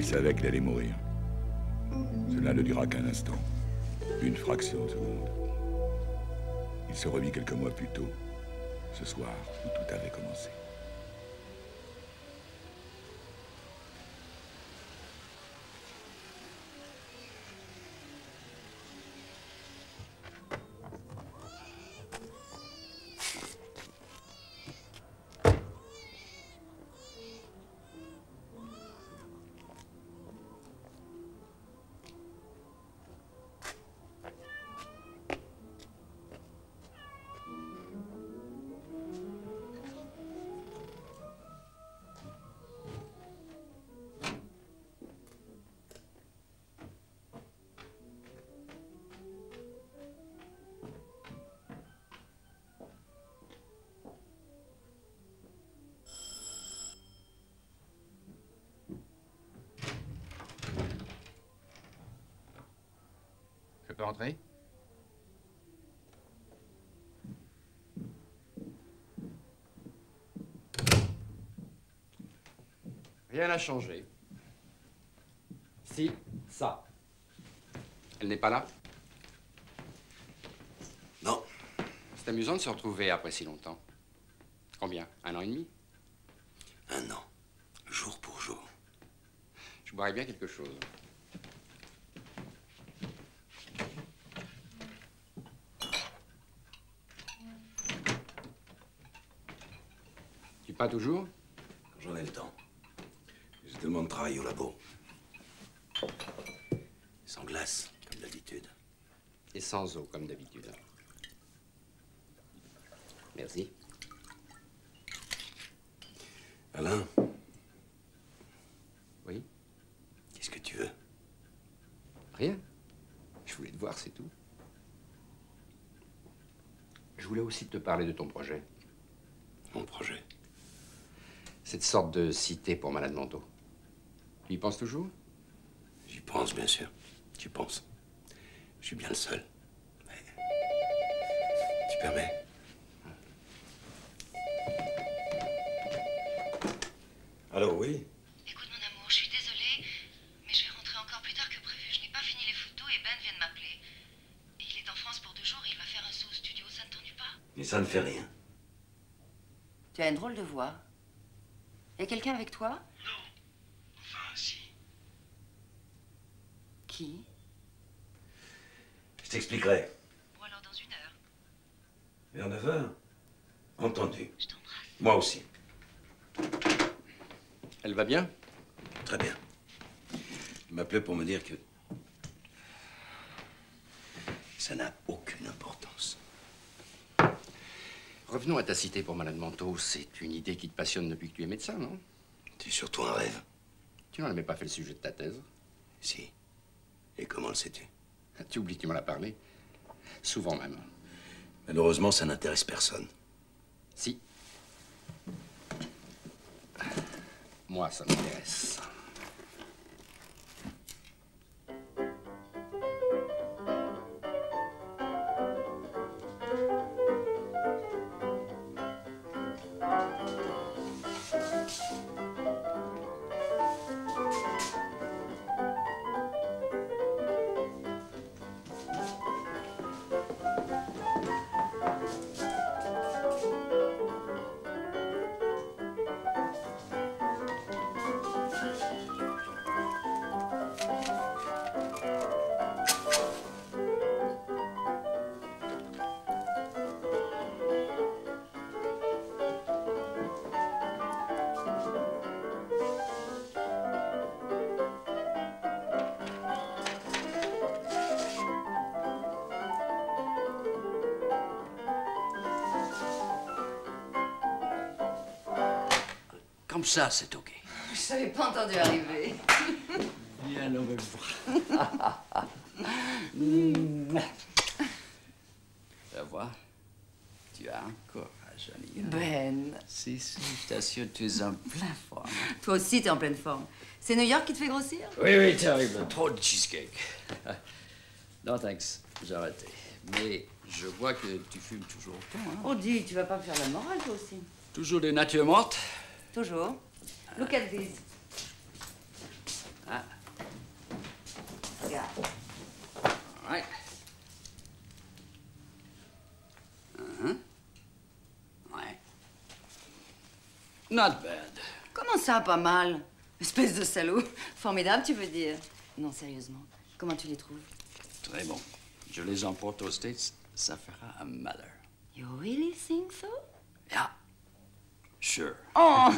savait qu'il allait mourir. Cela ne dura qu'un instant, une fraction de seconde. Il se revit quelques mois plus tôt, ce soir où tout avait commencé. Je peux entrer? Rien n'a changé. Si, ça. Elle n'est pas là? Non. C'est amusant de se retrouver après si longtemps. Combien? 1 an et demi? 1 an. Jour pour jour. Je boirais bien quelque chose. Tu peins toujours? Quand j'en ai le temps. J'ai tellement de travail au labo. Sans glace, comme d'habitude. Et sans eau, comme d'habitude. Merci. Alain? Oui? Qu'est-ce que tu veux? Rien. Je voulais te voir, c'est tout. Je voulais aussi te parler de ton projet. Mon projet? Cette sorte de cité pour malades mentaux. Tu y penses toujours? J'y pense, bien sûr. Tu penses. Je suis bien le seul. Mais... Tu permets? Allô, oui? Écoute, mon amour, je suis désolée, mais je vais rentrer encore plus tard que prévu. Je n'ai pas fini les photos et Ben vient de m'appeler. Et il est en France pour 2 jours et il va faire un saut au studio. Ça ne t'ennuie pas? Mais ça ne fait rien. Tu as une drôle de voix. Y a quelqu'un avec toi? Non. Enfin, si. Qui? Je t'expliquerai. Ou alors dans 1 heure. Vers 9 heures? Entendu. Je t'embrasse. Moi aussi. Elle va bien? Très bien. Il m'appelait pour me dire que... ça n'a aucune importance. Revenons à ta cité pour malades mentaux. C'est une idée qui te passionne depuis que tu es médecin, non? C'est surtout un rêve. Tu n'en avais pas fait le sujet de ta thèse? Si. Et comment le sais-tu? Tu oublies que tu m'en as parlé. Souvent même. Malheureusement, ça n'intéresse personne. Si. Moi, ça m'intéresse. Comme ça, c'est OK. Je t'avais pas entendu arriver. Viens, on va le voir. Tu vois, tu as encore rajeuni. Ben. Si, je t'assure, tu es en pleine forme. Toi aussi, t'es en pleine forme. C'est New York qui te fait grossir? Oui, terrible. Trop de cheesecake. Non, thanks. J'ai arrêté. Mais je vois que tu fumes toujours autant, hein? Oh, dis, tu vas pas me faire la morale, toi aussi. Toujours des natures mortes? Toujours. Look at this. Hein? Regarde. All right. Ouais. Not bad. Comment ça, pas mal? Espèce de salaud. Formidable, tu veux dire? Non, sérieusement. Comment tu les trouves? Très bon. Je les emporte aux States, ça fera un malheur. You really think so? Yeah. Sure. Oh!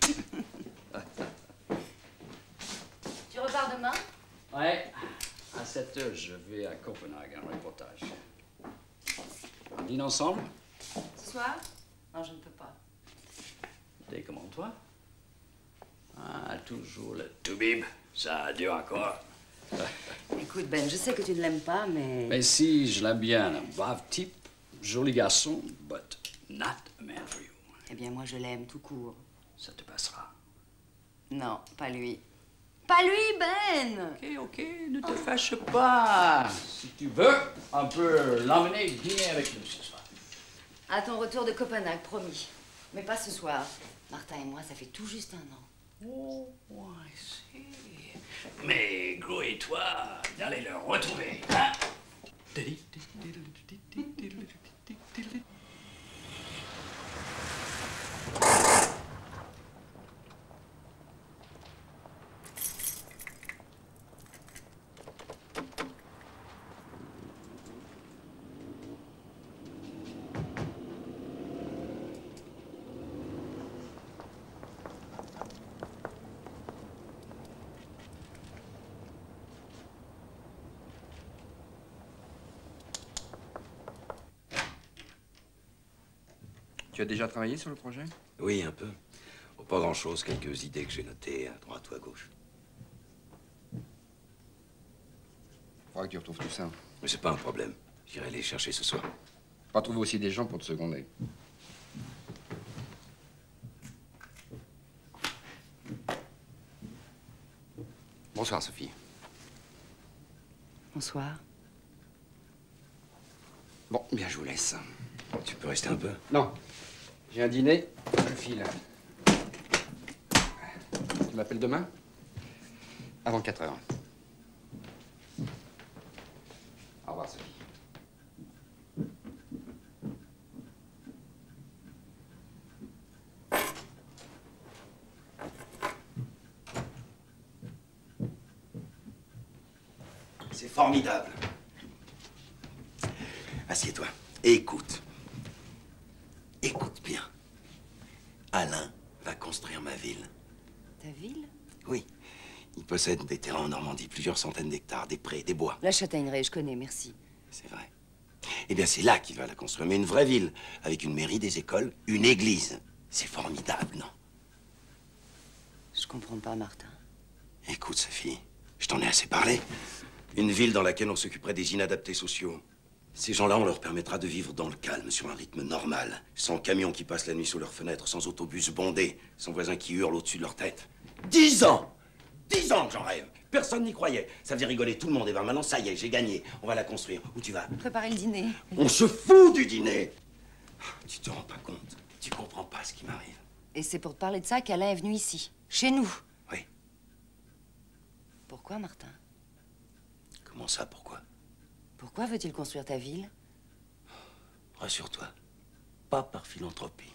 Tu repars demain? Ouais. À 7 heures, je vais à Copenhague, un reportage. On dîne ensemble? Ce soir? Non, je ne peux pas. Décommande-toi. Ah, toujours le toubib. Ça dure encore. Écoute, Ben, je sais que tu ne l'aimes pas, mais... Mais si, je l'aime bien. Un brave type, joli garçon, but not a man for you. Eh bien, moi, je l'aime tout court. Ça te passera. Non, pas lui. Pas lui, Ben! Ok, ne te fâche pas. Si tu veux, on peut l'emmener dîner avec nous ce soir. À ton retour de Copenhague, promis. Mais pas ce soir. Martin et moi, ça fait tout juste 1 an. Oh, I see. Mais Gros et toi, allez le retrouver, hein? Tu as déjà travaillé sur le projet? Oui, un peu. Oh, pas grand-chose, quelques idées que j'ai notées à droite ou à gauche. Faudra que tu retrouves tout ça. Mais c'est pas un problème. J'irai les chercher ce soir. Faudra trouver aussi des gens pour te seconder. Bonsoir, Sophie. Bonsoir. Bon, bien, je vous laisse. Tu peux rester un peu? Non. J'ai un dîner, je file. Tu m'appelles demain? Avant 4 heures. Au revoir, Sophie. C'est formidable. Assieds-toi et écoute. Écoute bien. Alain va construire ma ville. Ta ville? Oui. Il possède des terrains en Normandie, plusieurs centaines d'hectares, des prés, des bois. La Châtaigneraie, je connais, merci. C'est vrai. Eh bien, c'est là qu'il va la construire. Mais une vraie ville, avec une mairie, des écoles, une église. C'est formidable, non? Je comprends pas, Martin. Écoute, Sophie, je t'en ai assez parlé. Une ville dans laquelle on s'occuperait des inadaptés sociaux. Ces gens-là, on leur permettra de vivre dans le calme, sur un rythme normal. Sans camions qui passent la nuit sous leurs fenêtres, sans autobus bondés, sans voisins qui hurlent au-dessus de leur tête. 10 ans! 10 ans que j'en rêve! Personne n'y croyait. Ça faisait rigoler tout le monde. Et ben maintenant, ça y est, j'ai gagné. On va la construire. Où tu vas? Préparer le dîner. On se fout du dîner! Tu te rends pas compte? Tu comprends pas ce qui m'arrive. Et c'est pour te parler de ça qu'Alain est venu ici, chez nous. Oui. Pourquoi, Martin? Comment ça, pourquoi? Pourquoi veut-il construire ta ville? Rassure-toi, pas par philanthropie.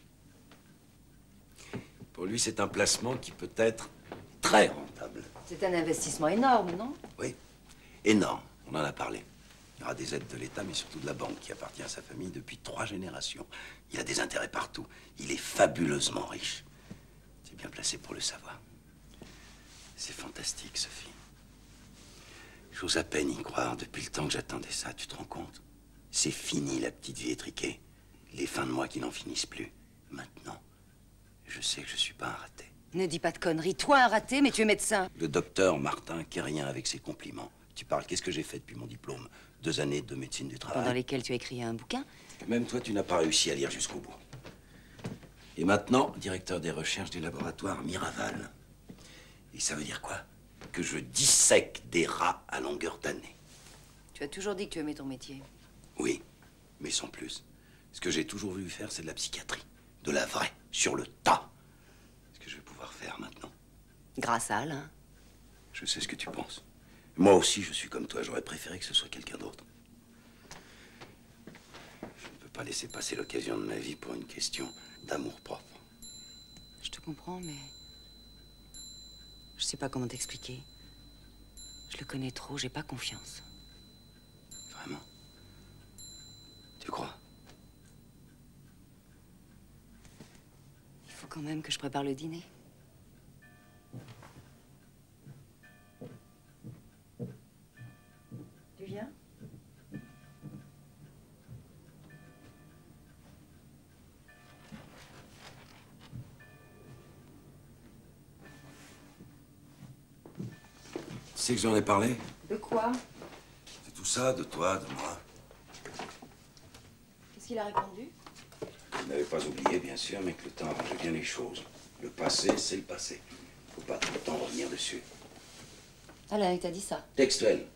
Pour lui, c'est un placement qui peut être très rentable. C'est un investissement énorme, non? Oui, énorme, on en a parlé. Il y aura des aides de l'État, mais surtout de la banque qui appartient à sa famille depuis 3 générations. Il a des intérêts partout. Il est fabuleusement riche. Tu es bien placé pour le savoir. C'est fantastique, Sophie. J'ose à peine y croire depuis le temps que j'attendais ça, tu te rends compte? C'est fini la petite vie étriquée. Les fins de mois qui n'en finissent plus. Maintenant, je sais que je suis pas un raté. Ne dis pas de conneries. Toi, un raté, mais tu es médecin. Le docteur Martin Quérien avec ses compliments. Tu parles, qu'est-ce que j'ai fait depuis mon diplôme? 2 années de médecine du travail. Pendant lesquelles tu as écrit un bouquin. Même toi, tu n'as pas réussi à lire jusqu'au bout. Et maintenant, directeur des recherches du laboratoire Miraval. Et ça veut dire quoi? Que je dissèque des rats à longueur d'année. Tu as toujours dit que tu aimais ton métier. Oui, mais sans plus. Ce que j'ai toujours voulu faire, c'est de la psychiatrie. De la vraie, sur le tas. Ce que je vais pouvoir faire maintenant. Grâce à Alain. Je sais ce que tu penses. Moi aussi, je suis comme toi. J'aurais préféré que ce soit quelqu'un d'autre. Je ne peux pas laisser passer l'occasion de ma vie pour une question d'amour-propre. Je te comprends, mais... je sais pas comment t'expliquer. Je le connais trop, j'ai pas confiance. Vraiment? Tu crois? Il faut quand même que je prépare le dîner. Tu viens? Tu sais que j'en ai parlé? De quoi? De tout ça, de toi, de moi. Qu'est-ce qu'il a répondu? Je n'avais pas oublié, bien sûr, mais que le temps arrange bien les choses. Le passé, c'est le passé. Faut pas tout le temps revenir dessus. Alain, il t'a dit ça? Textuel.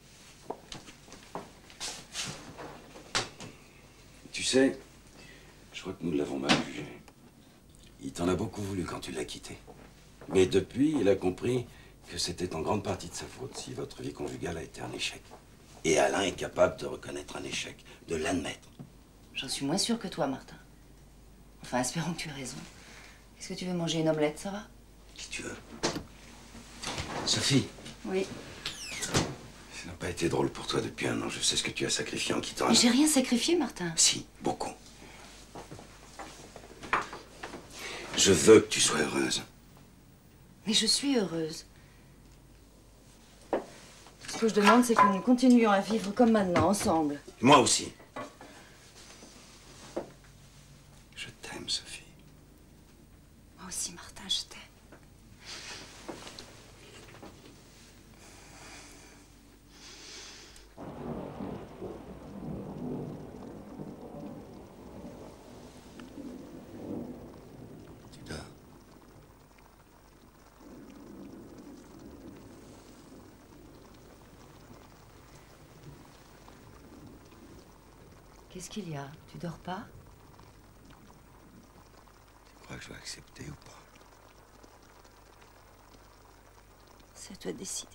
Tu sais, je crois que nous l'avons mal jugé. Il t'en a beaucoup voulu quand tu l'as quitté. Mais depuis, il a compris que c'était en grande partie de sa faute si votre vie conjugale a été un échec. Et Alain est capable de reconnaître un échec, de l'admettre. J'en suis moins sûre que toi, Martin. Enfin, espérons que tu aies raison. Est-ce que tu veux manger une omelette, ça va? Si tu veux. Sophie. Oui. Ça n'a pas été drôle pour toi depuis 1 an. Je sais ce que tu as sacrifié en quittant Mais Alain. j'ai rien sacrifié, Martin. Si, beaucoup. Je veux que tu sois heureuse. Mais je suis heureuse. Ce que je demande, c'est que nous continuions à vivre comme maintenant, ensemble. Moi aussi. Je t'aime, Sophie. Moi aussi, Martin, je t'aime. Tu dors. Qu'est-ce qu'il y a? Tu dors pas? Tu crois que je vais accepter ou pas? C'est à toi de décider.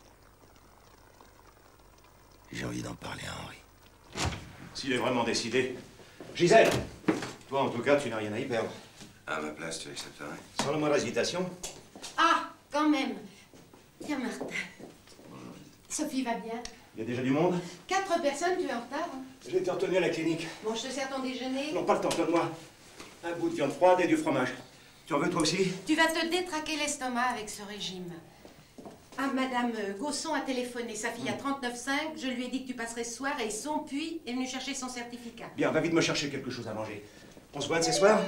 J'ai envie d'en parler à Henri. S'il est vraiment décidé. Gisèle! Toi, en tout cas, tu n'as rien à y perdre. À ma place, tu accepterais? Sans le moindre hésitation. Ah, quand même. Tiens, Martin. Sophie va bien. Il y a déjà du monde? 4 personnes, tu es en retard. Hein? J'ai été retenu à la clinique. Bon, je te sers ton déjeuner. Non, pas le temps, donne-moi. Un bout de viande froide et du fromage. Tu en veux toi aussi? Tu vas te détraquer l'estomac avec ce régime. Ah, Madame Gausson a téléphoné. Sa fille a 39,5. Je lui ai dit que tu passerais ce soir et son puits est venu chercher son certificat. Bien, va vite me chercher quelque chose à manger. On se voit de ce soir?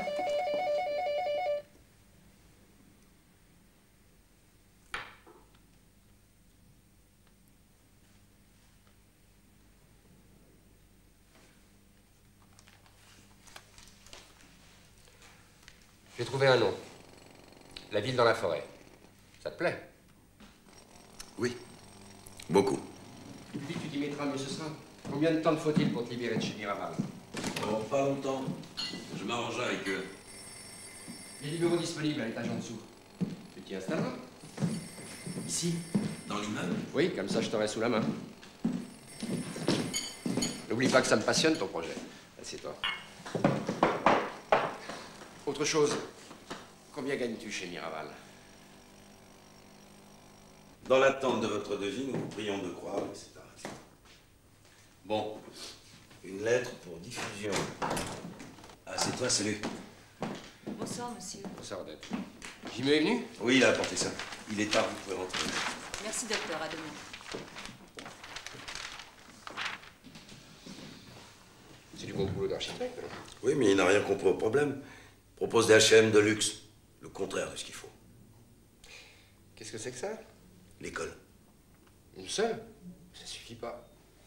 J'ai trouvé un nom. La ville dans la forêt. Ça te plaît? Oui. Beaucoup. Puis tu t'y mettras mieux ce soir. Combien de temps te faut-il pour te libérer de chez Miraval? Oh, pas longtemps. Je m'arrangerai avec eux. Il y a du bureau disponible à l'étage en dessous. Tu t'y installeras? Ici? Dans l'immeuble? Oui, comme ça je t'aurai sous la main. N'oublie pas que ça me passionne ton projet. Assieds-toi. Autre chose. Combien gagnes-tu chez Miraval? Dans l'attente de votre devis, nous vous prions de croire, etc. Bon. Une lettre pour diffusion. Ah, c'est toi, salut. Bonsoir, monsieur. Bonsoir, Odette. Jimmy est venu? Oui, il a apporté ça. Il est tard, vous pouvez rentrer. Merci, docteur. À demain. C'est du bon boulot d'architecte. Oui, mais il n'a rien compris au problème. Il propose des H&M de luxe. Le contraire de ce qu'il faut. Qu'est-ce que c'est que ça? L'école. Une seule? Ça suffit pas.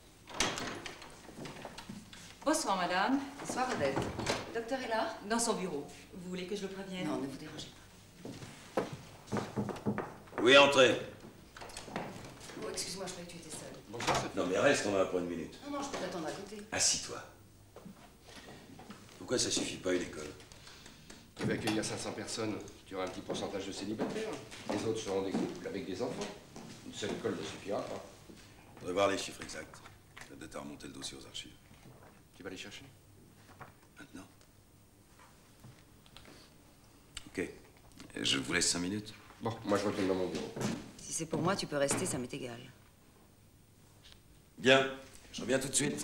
Bonsoir, madame. Bonsoir, Odette. Le docteur est là? Dans son bureau. Vous voulez que je le prévienne? Non, ne vous dérangez pas. Oui, entrez. Oh, excuse-moi, je croyais que tu étais seule. Bonsoir, Sophie. Non, mais reste, on va pour 1 minute. Non, non, je peux t'attendre à côté. Assis-toi. Pourquoi ça suffit pas une école? Tu vas accueillir 500 personnes, tu auras un petit pourcentage de célibataires. Les autres seront des couples avec des enfants. Une seule colle ne suffira pas. On devrait voir les chiffres exacts. Ça doit à remonter le dossier aux archives. Tu vas les chercher? Maintenant. Ok. Je vous laisse 5 minutes. Bon, moi je retourne dans mon bureau. Si c'est pour moi, tu peux rester, ça m'est égal. Bien. Je reviens tout de suite.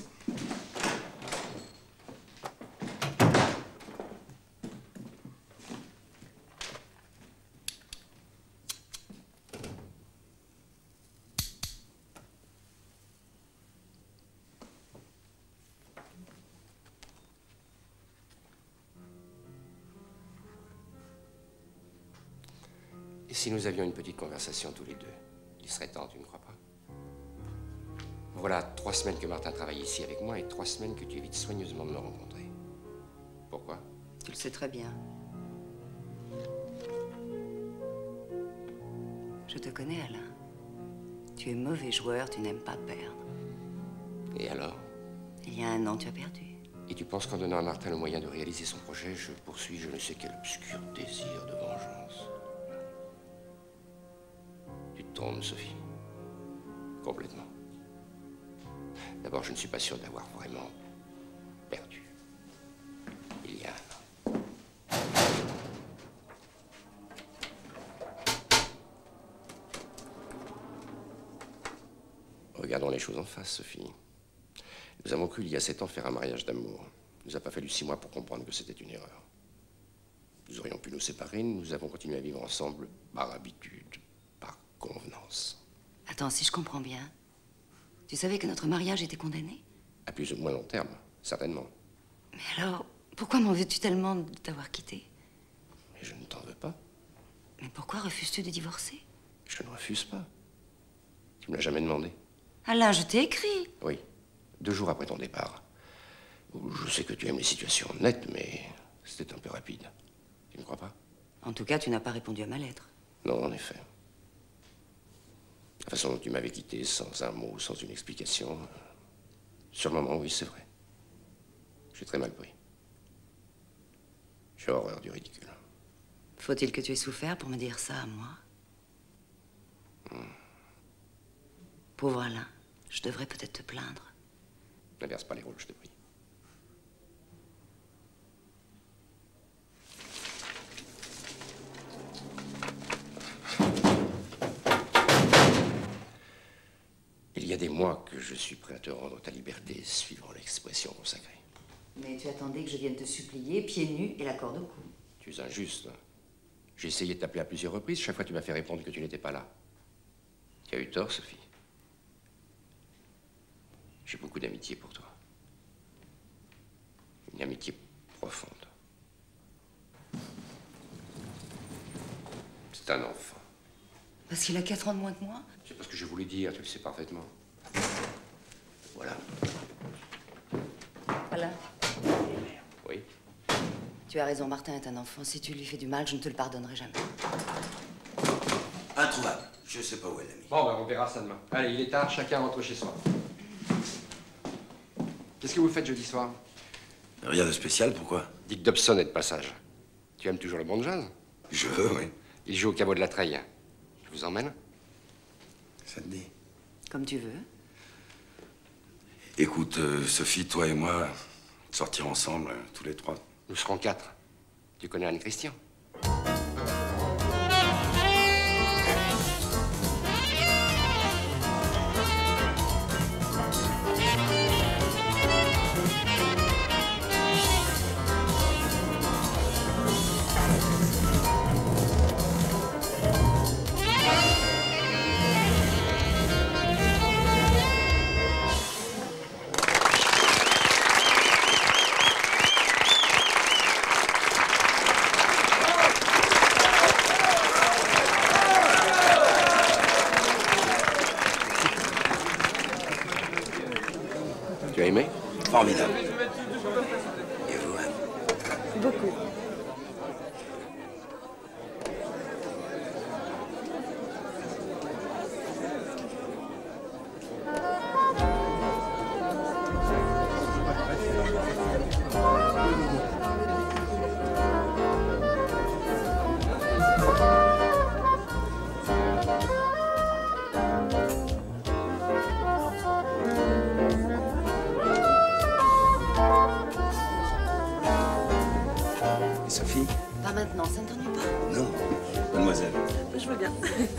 Et si nous avions une petite conversation tous les deux? Il serait temps, tu ne crois pas? Voilà 3 semaines que Martin travaille ici avec moi et 3 semaines que tu évites soigneusement de me rencontrer. Pourquoi? Tu le sais très bien. Je te connais, Alain. Tu es mauvais joueur, tu n'aimes pas perdre. Et alors? Il y a 1 an, tu as perdu. Et tu penses qu'en donnant à Martin le moyen de réaliser son projet, je poursuis je ne sais quel obscur désir de vengeance? Tu te trompes, Sophie. Complètement. D'abord, je ne suis pas sûr d'avoir vraiment perdu. Il y a 1 an. Regardons les choses en face, Sophie. Nous avons cru il y a 7 ans faire un mariage d'amour. Il nous a pas fallu 6 mois pour comprendre que c'était une erreur. Nous aurions pu nous séparer, nous avons continué à vivre ensemble par habitude, par convenance. Attends, si je comprends bien, tu savais que notre mariage était condamné? À plus ou moins long terme, certainement. Mais alors, pourquoi m'en veux-tu tellement de t'avoir quitté? Mais je ne t'en veux pas. Mais pourquoi refuses-tu de divorcer? Je ne refuse pas. Tu me l'as jamais demandé. Alain, je t'ai écrit. Oui, 2 jours après ton départ. Je sais que tu aimes les situations nettes, mais c'était un peu rapide. Tu ne crois pas? En tout cas, tu n'as pas répondu à ma lettre. Non, en effet. La façon dont tu m'avais quitté, sans un mot, sans une explication. Sur le moment, oui, c'est vrai. J'ai très mal pris. J'ai horreur du ridicule. Faut-il que tu aies souffert pour me dire ça à moi? Pauvre Alain, je devrais peut-être te plaindre. N'inverse pas les rôles, je te prie. Il y a des mois que je suis prêt à te rendre ta liberté, suivant l'expression consacrée. Mais tu attendais que je vienne te supplier, pieds nus et la corde au cou. Tu es injuste. J'ai essayé de t'appeler à plusieurs reprises. Chaque fois, tu m'as fait répondre que tu n'étais pas là. Tu as eu tort, Sophie. J'ai beaucoup d'amitié pour toi. Une amitié profonde. C'est un enfant. Parce qu'il a 4 ans de moins que moi? C'est pas ce que je voulais dire, tu le sais parfaitement. Voilà. Alain, Oui. tu as raison, Martin est un enfant. Si tu lui fais du mal, je ne te le pardonnerai jamais. Introuvable. Je sais pas où elle l'a mis. Bon, ben, on verra ça demain. Allez, il est tard, chacun rentre chez soi. Qu'est-ce que vous faites jeudi soir? Rien de spécial, pourquoi? Dick Dobson est de passage. Tu aimes toujours le bon jazz? Je veux, oui. Il joue au caveau de la Treille. Je vous emmène? Ça te dit? Comme tu veux. Écoute, Sophie, toi et moi, sortir ensemble, tous les 3. Nous serons 4. Tu connais Anne-Christian? Tu as aimé? Formidable. Et vous, Anne? Beaucoup. Sophie? Pas maintenant, ça ne t'ennuie pas? Non, mademoiselle. Je veux bien.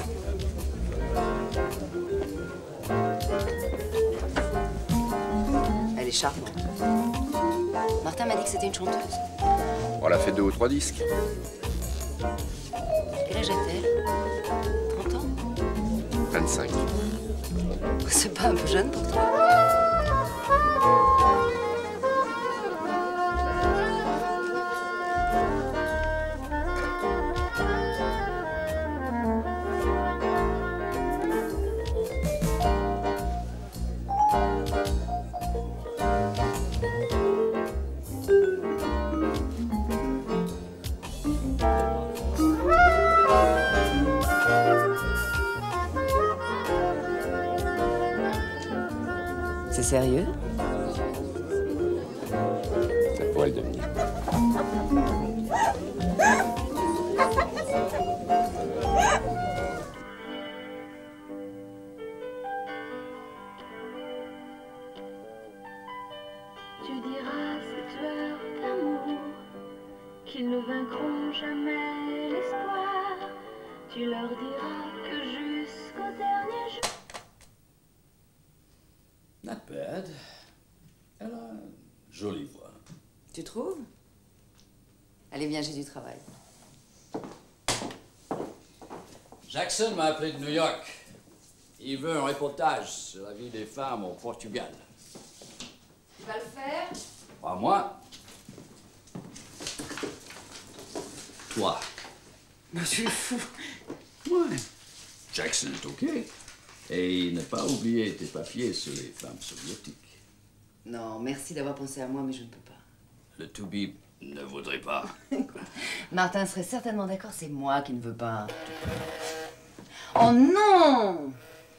Elle est charmante. Martin m'a dit que c'était une chanteuse. On l'a fait 2 ou 3 disques. Quel âge a-t-elle? 30 ans? 25. C'est pas un peu jeune pour toi? C'est sérieux? Ça pourrait le devenir. Tu diras à ces tueurs d'amour qu'ils ne vaincront jamais l'espoir. Tu leur diras que jusqu'au dernier jour. Not bad. Elle a une jolie voix. Tu trouves? Allez, viens, j'ai du travail. Jackson m'a appelé de New York. Il veut un reportage sur la vie des femmes au Portugal. Tu vas le faire? Pas moi. Toi. Mais je suis fou. Ouais. Jackson est OK. Et ne pas oublier tes papiers sur les femmes soviétiques. Non, merci d'avoir pensé à moi, mais je ne peux pas. Le Toubib ne voudrait pas. Martin serait certainement d'accord, c'est moi qui ne veux pas. Oh non!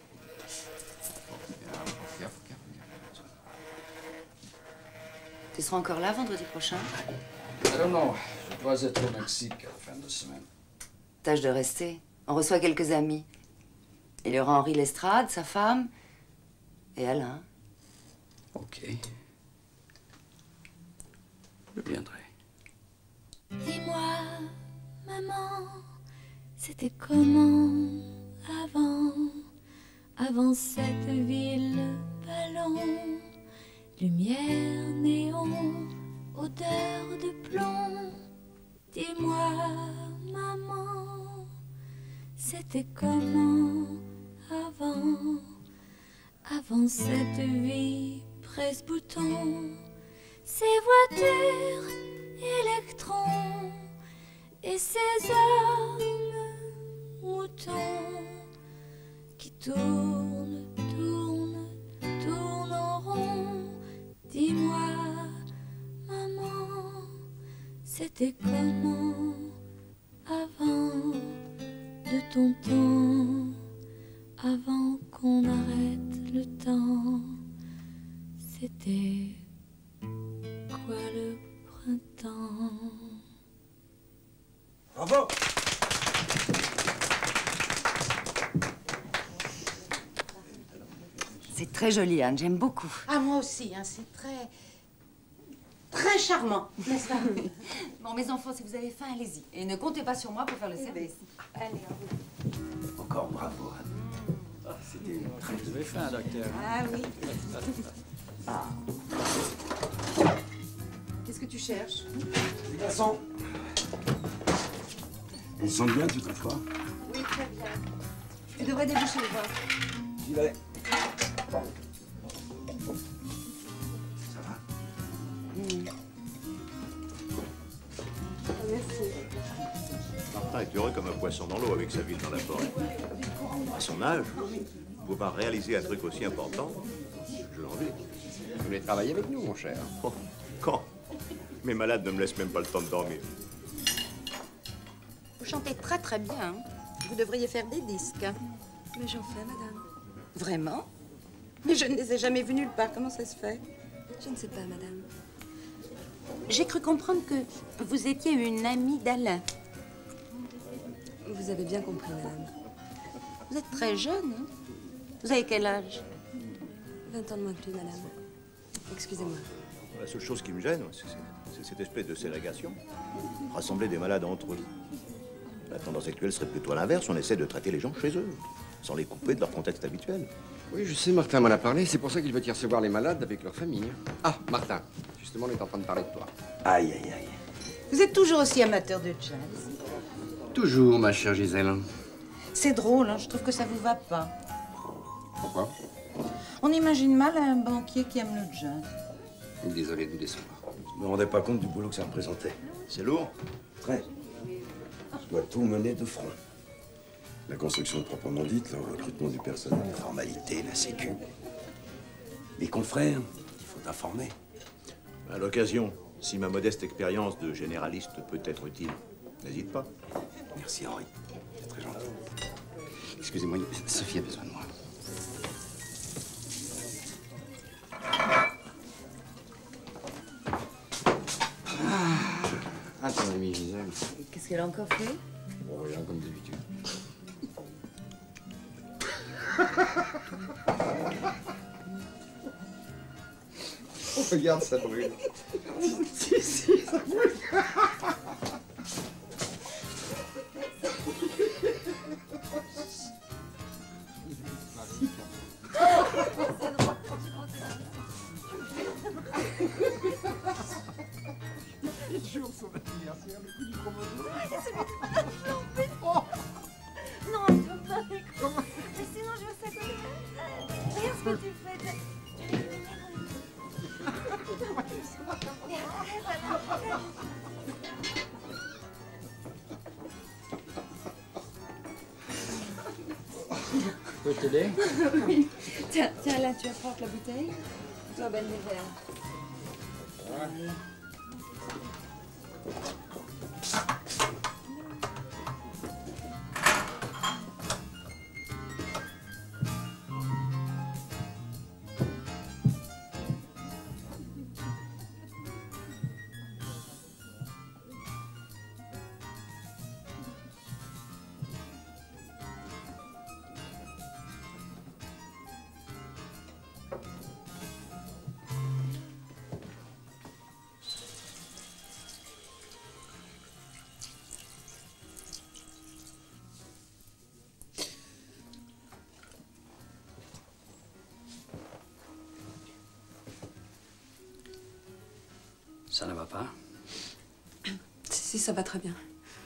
Tu seras encore là vendredi prochain? Non, je dois être au Mexique à la fin de semaine. Tâche de rester. On reçoit quelques amis. Il y aura Henri Lestrade, sa femme, et Alain. OK. Je viendrai. Dis-moi, maman, c'était comment avant cette ville ballon, lumière, néon, odeur de plomb. Dis-moi, maman, c'était comment avant cette vie presse-bouton, ces voitures, électrons et ces hommes moutons qui tournent en rond. Dis-moi, maman, c'était comment avant de ton temps, avant qu'on arrête le temps, c'était quoi le printemps? Bravo! C'est très joli, Anne, j'aime beaucoup. Ah, moi aussi, hein, c'est très charmant, n'est-ce pas? Bon, mes enfants, si vous avez faim, allez-y. Et ne comptez pas sur moi pour faire le CBS. Allez, Encore bravo, Anne. C'était une très... Vous avez faim, docteur. Ah oui. Qu'est-ce que tu cherches? Les garçons, ils sont bien tout à fois. Oui, très bien. Tu devrais déboucher le vin. J'y vais. Ça va? Merci. Martin est heureux comme un poisson dans l'eau avec sa ville dans la forêt. À son âge, pouvoir réaliser un truc aussi important, je l'envie. Vous voulez travailler avec nous, mon cher? Oh, quand? Mes malades ne me laissent même pas le temps de dormir. Vous chantez très bien. Hein. Vous devriez faire des disques. Hein. Mais j'en fais, madame. Vraiment? Mais je ne les ai jamais vus nulle part. Comment ça se fait? Je ne sais pas, madame. J'ai cru comprendre que vous étiez une amie d'Alain. Vous avez bien compris, madame. Vous êtes très jeune, hein? Vous avez quel âge? 20 ans de moins que lui, madame. Excusez-moi. La seule chose qui me gêne, c'est c'est cette espèce de ségrégation. Rassembler des malades entre eux. La tendance actuelle serait plutôt à l'inverse. On essaie de traiter les gens chez eux, sans les couper de leur contexte habituel. Oui, je sais, Martin m'en a parlé. C'est pour ça qu'il veut y recevoir les malades avec leur famille. Ah, Martin, justement, on est en train de parler de toi. Aïe, aïe, aïe. Vous êtes toujours aussi amateur de jazz? Toujours, ma chère Gisèle. C'est drôle, hein, je trouve que ça vous va pas. Pourquoi? On imagine mal un banquier qui aime le jazz. Désolé de vous décevoir. Je me rendais pas compte du boulot que ça représentait. C'est lourd. Très. Je dois tout mener de front. La construction proprement dite, le recrutement du personnel, les formalités, la sécu. Les confrères, il faut informer. À l'occasion, si ma modeste expérience de généraliste peut être utile, n'hésite pas. Merci Henri, c'est très gentil. Excusez-moi, Sophie a besoin de moi. Ah, ton amie Gisèle. Qu'est-ce qu'elle a encore fait? Bon, rien comme d'habitude. Oh, regarde, ça brûle. Si, ça brûle. Son anniversaire, le coup du chromoso. Non, tu peux pas. Mais sinon, je vais ça comme... Regarde ce que tu fais. Je peux t'aider? Oui. Tiens, là, tu apportes la bouteille. Toi, Ben, les verres. Voilà. Ça ne va pas? Si, ça va très bien.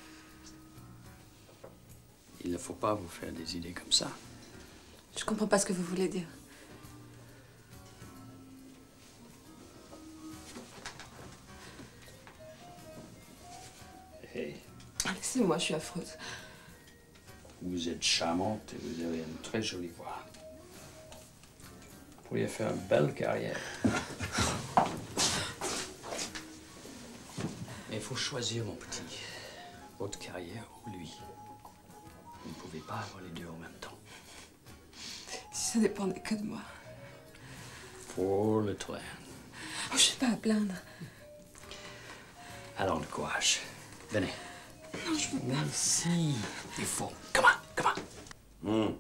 Il ne faut pas vous faire des idées comme ça. Je comprends pas ce que vous voulez dire. Hey, Laissez-moi, je suis affreuse. vous êtes charmante et vous avez une très jolie voix. Vous pourriez faire une belle carrière. Mais il faut choisir, mon petit. Votre carrière ou lui. Vous ne pouvez pas avoir les deux en même temps. Si ça dépendait que de moi. Pour le train. Oh, je suis pas à plaindre. Allons, le courage. Venez. Non, je veux pas. Mais si, il faut. Come on.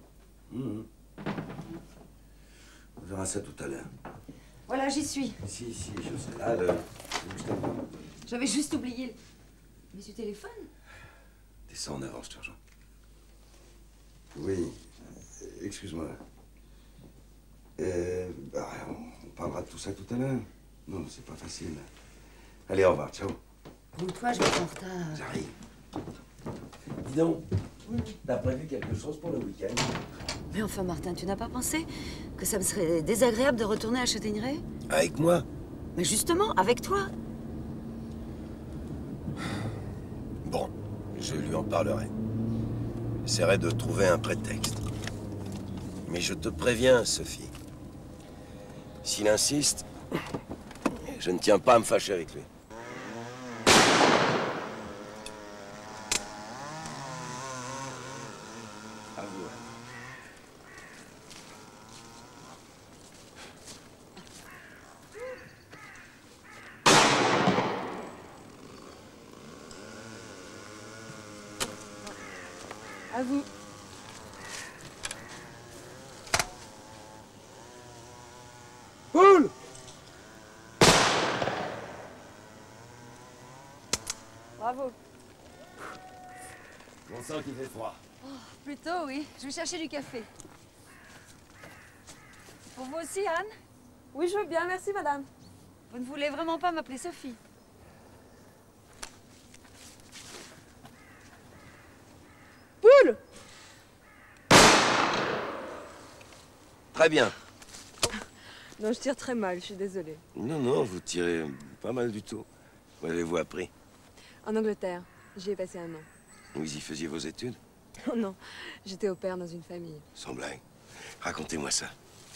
On verra ça tout à l'heure. Voilà, j'y suis. Si, je sais. Là, J'avais juste oublié. Mais tu téléphones? Descends en avant, je te rejoins. Oui, excuse-moi. On parlera de tout ça tout à l'heure. Non, c'est pas facile. Allez, au revoir, ciao. Roule-toi, je vais être en retard. J'arrive. Dis donc, t'as prévu quelque chose pour le week-end? Mais enfin, Martin, tu n'as pas pensé que ça me serait désagréable de retourner à Châtaignerey? Avec moi? Mais justement, avec toi. Bon, je lui en parlerai. J'essaierai de trouver un prétexte. Mais je te préviens, Sophie. S'il insiste, je ne tiens pas à me fâcher avec lui. À vous. À vous. Paul! bravo. On sent qu'il fait froid. Oh, plutôt, oui. Je vais chercher du café. Pour vous aussi, Anne? Oui, je veux bien, merci madame. Vous ne voulez vraiment pas m'appeler Sophie? Poule! Très bien. Non, je tire très mal, je suis désolée. Non, non, vous tirez pas mal du tout. Où avez-vous appris? En Angleterre, j'y ai passé 1 an. Vous y faisiez vos études? Oh non, j'étais au père dans une famille. Sans blague. Racontez-moi ça.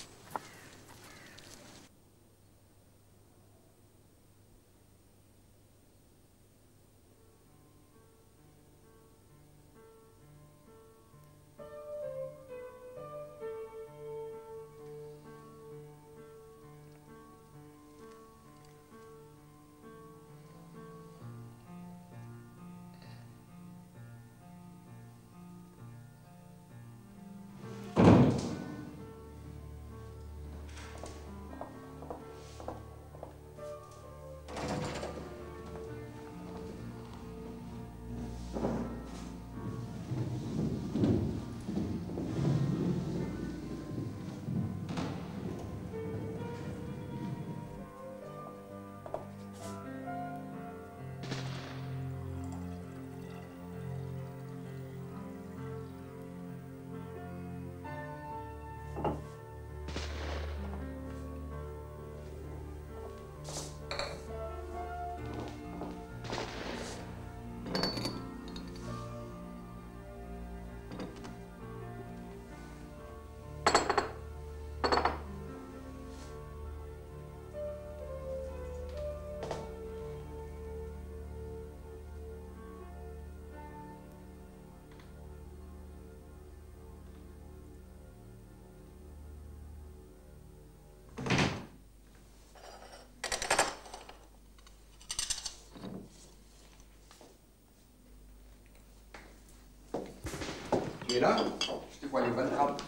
Tu es là? Je te vois les bonnes trappes.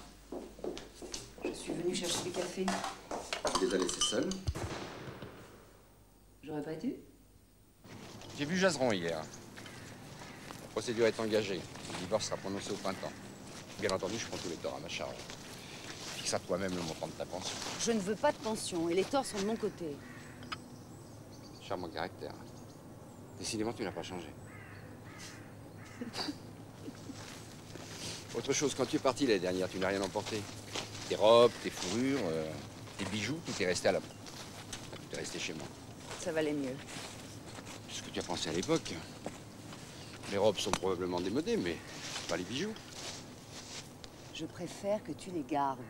Je suis venue chercher du café. Tu les as laissés seuls? J'aurais pas dû. J'ai vu Jazeron hier. La procédure est engagée. Le divorce sera prononcé au printemps. Bien entendu, je prends tous les torts à ma charge. Fixe à toi-même le montant de ta pension. Je ne veux pas de pension et les torts sont de mon côté. Charmant caractère. Décidément, tu n'as pas changé. Autre chose, quand tu es parti l'année dernière, tu n'as rien emporté. Tes robes, tes fourrures, tes bijoux, tout est resté à la... Tout est resté chez moi. Ça valait mieux. C'est ce que tu as pensé à l'époque. Les robes sont probablement démodées, mais pas les bijoux. Je préfère que tu les gardes.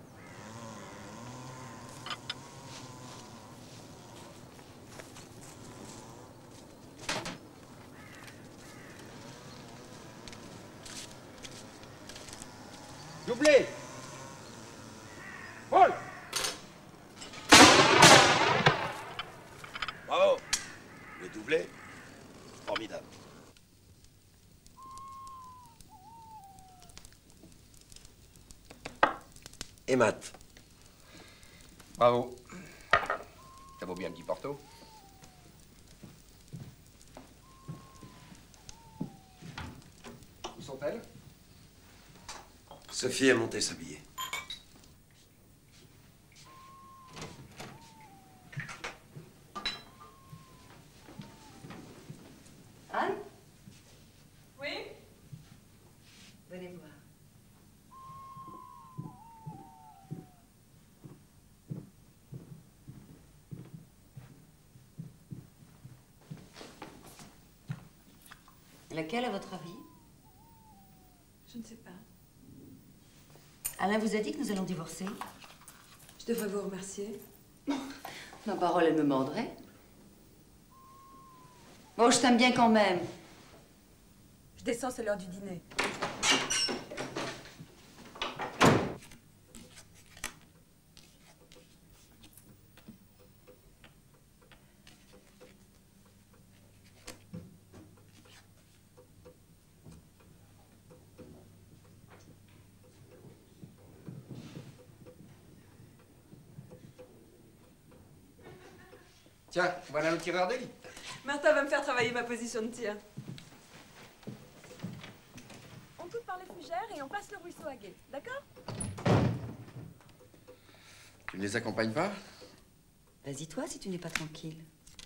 Doublé! Paul! Bravo! Le doublé, formidable. Et Matt. Bravo. Ça vaut bien un petit Porto. Où sont-elles? Sophie est montée s'habiller. Anne? Oui? Venez voir. Laquelle, à votre avis? Je ne sais pas. Alain vous a dit que nous allons divorcer? Je devrais vous remercier. Ma parole, elle me mordrait. Bon, je t'aime bien quand même. Je descends, c'est l'heure du dîner. Tiens, voilà le tireur d'élite. Martha va me faire travailler ma position de tir. les fougères et on passe le ruisseau à gué. D'accord? Tu ne les accompagnes pas? Vas-y toi si tu n'es pas tranquille.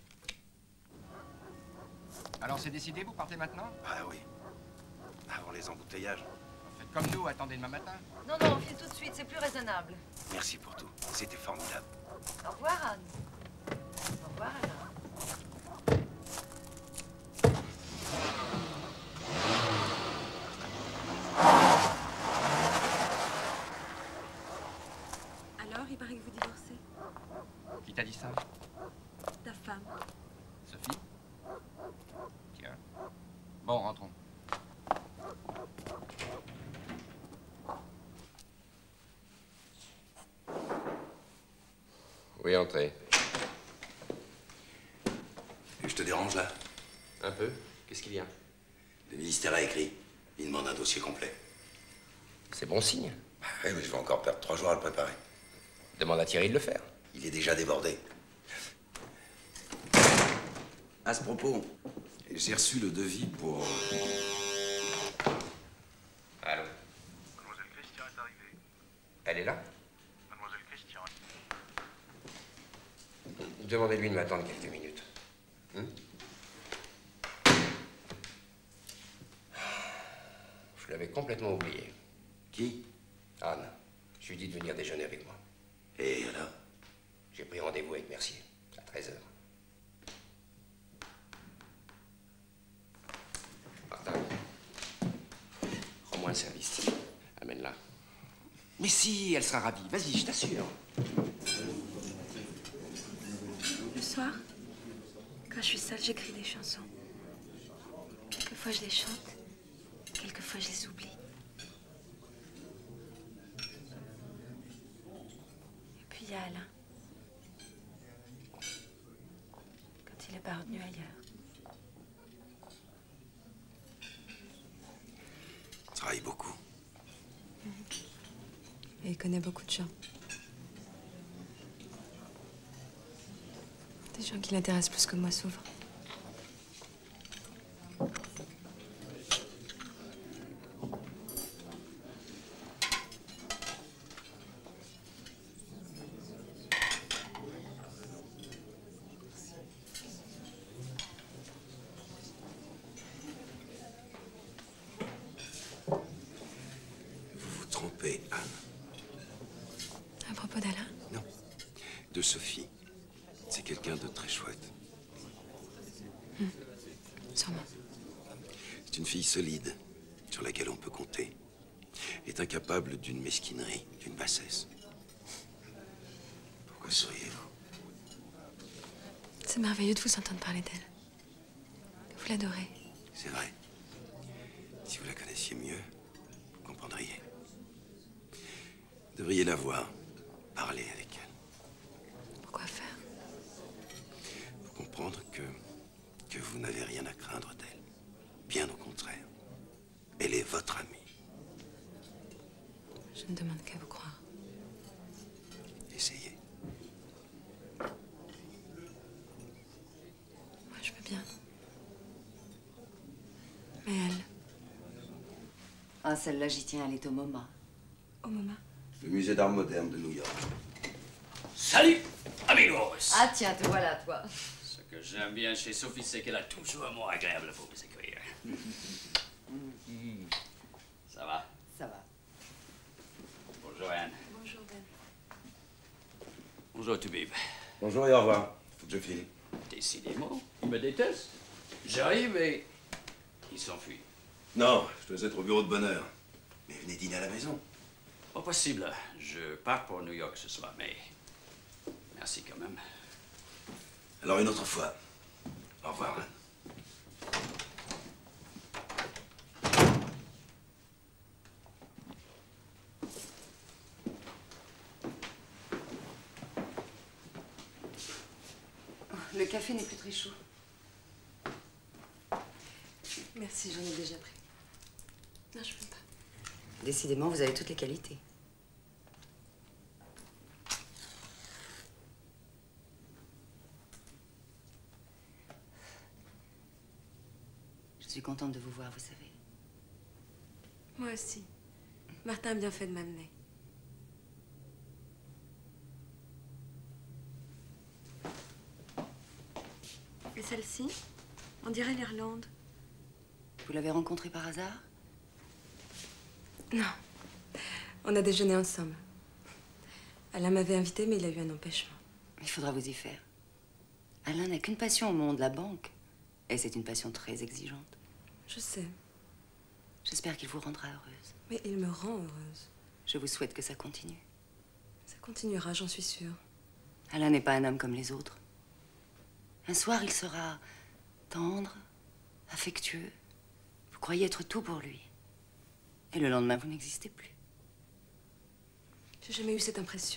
Alors c'est décidé, vous partez maintenant? Ah oui. Avant les embouteillages. Faites comme nous, attendez demain matin. Non, non, on file tout de suite, c'est plus raisonnable. Merci pour tout. C'était formidable. Au revoir, Anne. Au revoir, Alain. Alors, il paraît que vous divorcez. Qui t'a dit ça? Ta femme. Sophie? Tiens. Bon, rentrons. Oui, entrez. Et je te dérange là? Un peu. Qu'est-ce qu'il y a? Le ministère a écrit. Il demande un dossier complet. C'est bon signe. Oui, mais je vais encore perdre 3 jours à le préparer. Demande à Thierry de le faire. Il est déjà débordé. À ce propos, j'ai reçu le devis pour... Allô? Mademoiselle Christian est arrivée. Elle est là? Mademoiselle Christian. Demandez-lui de m'attendre quelques minutes. Je l'avais complètement oublié. Qui? Anne. Je lui ai dit de venir déjeuner avec moi. Et alors? J'ai pris rendez-vous avec Mercier, à 13h. Martin, rends-moi un service. Amène-la. Mais si, elle sera ravie. Vas-y, je t'assure. Le soir, quand je suis seule, j'écris des chansons. Quelquefois, je les chante. Quelquefois, je les oublie. Et puis, il y a Alain. Quand il est pas revenu ailleurs. Il travaille beaucoup. Et il connaît beaucoup de gens. Des gens qui l'intéressent plus que moi, souvent. Vous vous trompez, Anne. À propos d'Alain? Non. De Sophie. C'est quelqu'un de très chouette. Sûrement. C'est une fille solide, sur laquelle on peut compter. Elle est incapable d'une mesquinerie, d'une bassesse. Pourquoi souriez-vous? C'est merveilleux de vous entendre parler d'elle. Vous l'adorez. C'est vrai. Si vous la connaissiez mieux, vous comprendriez. Vous devriez la voir, parler avec elle. Pourquoi faire? Pour comprendre que vous n'avez rien à craindre d'elle. Bien au contraire. Elle est votre amie. Je ne demande qu'à vous croire. Essayez. Moi, je veux bien. Mais elle? Ah, celle-là, j'y tiens, elle est au MoMA. Au MoMA? Le musée d'art moderne de New York. Salut, amigos! Ah tiens, te voilà, toi. Ce que j'aime bien chez Sophie, c'est qu'elle a toujours un mot agréable pour vous écrire. Ça va? Ça va. Bonjour, Anne. Bonjour, Ben. Bonjour, Toubib. Bonjour et au revoir. Faut que je file. Décidément, il me déteste. J'arrive et il s'enfuit. Non, je dois être au bureau de bonne heure. Mais venez dîner à la maison. Pas possible. Je pars pour New York ce soir, mais merci quand même. Alors une autre fois. Au revoir, Anne. Le café n'est plus très chaud. Merci, j'en ai déjà pris. Non, je peux pas. Décidément, vous avez toutes les qualités. Je suis contente de vous voir, vous savez. Moi aussi. Martin a bien fait de m'amener. Et celle-ci? On dirait l'Irlande. Vous l'avez rencontrée par hasard? Non. On a déjeuné ensemble. Alain m'avait invité, mais il a eu un empêchement. Il faudra vous y faire. Alain n'a qu'une passion au monde, la banque. Et c'est une passion très exigeante. Je sais. J'espère qu'il vous rendra heureuse. Mais il me rend heureuse. Je vous souhaite que ça continue. Ça continuera, j'en suis sûre. Alain n'est pas un homme comme les autres. Un soir, il sera tendre, affectueux. Vous croyez être tout pour lui. Et le lendemain, vous n'existez plus. J'ai jamais eu cette impression.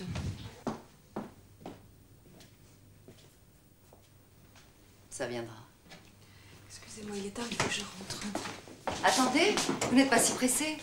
Ça viendra. Excusez-moi, il est tard, il faut que je rentre. Attendez, vous n'êtes pas si pressé.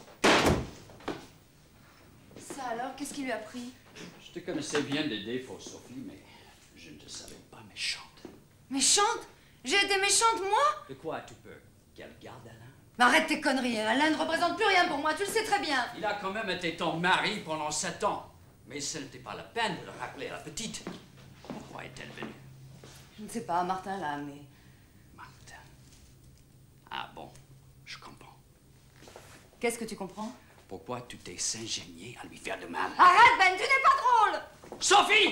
Ça alors, qu'est-ce qui lui a pris? Je te connaissais bien des défauts, Sophie, mais je ne te savais pas méchante. Méchante? J'ai été méchante, moi? De quoi as-tu peur? Qu'elle garde Alain? Mais arrête tes conneries, Alain ne représente plus rien pour moi, tu le sais très bien. Il a quand même été ton mari pendant 7 ans. Mais ce n'était pas la peine de le rappeler à la petite. Pourquoi est-elle venue? Je ne sais pas, Martin l'a amené. Martin. Ah bon, je comprends. Qu'est-ce que tu comprends? Pourquoi tu t'es ingénié à lui faire de mal? Arrête, Ben, tu n'es pas drôle! Sophie!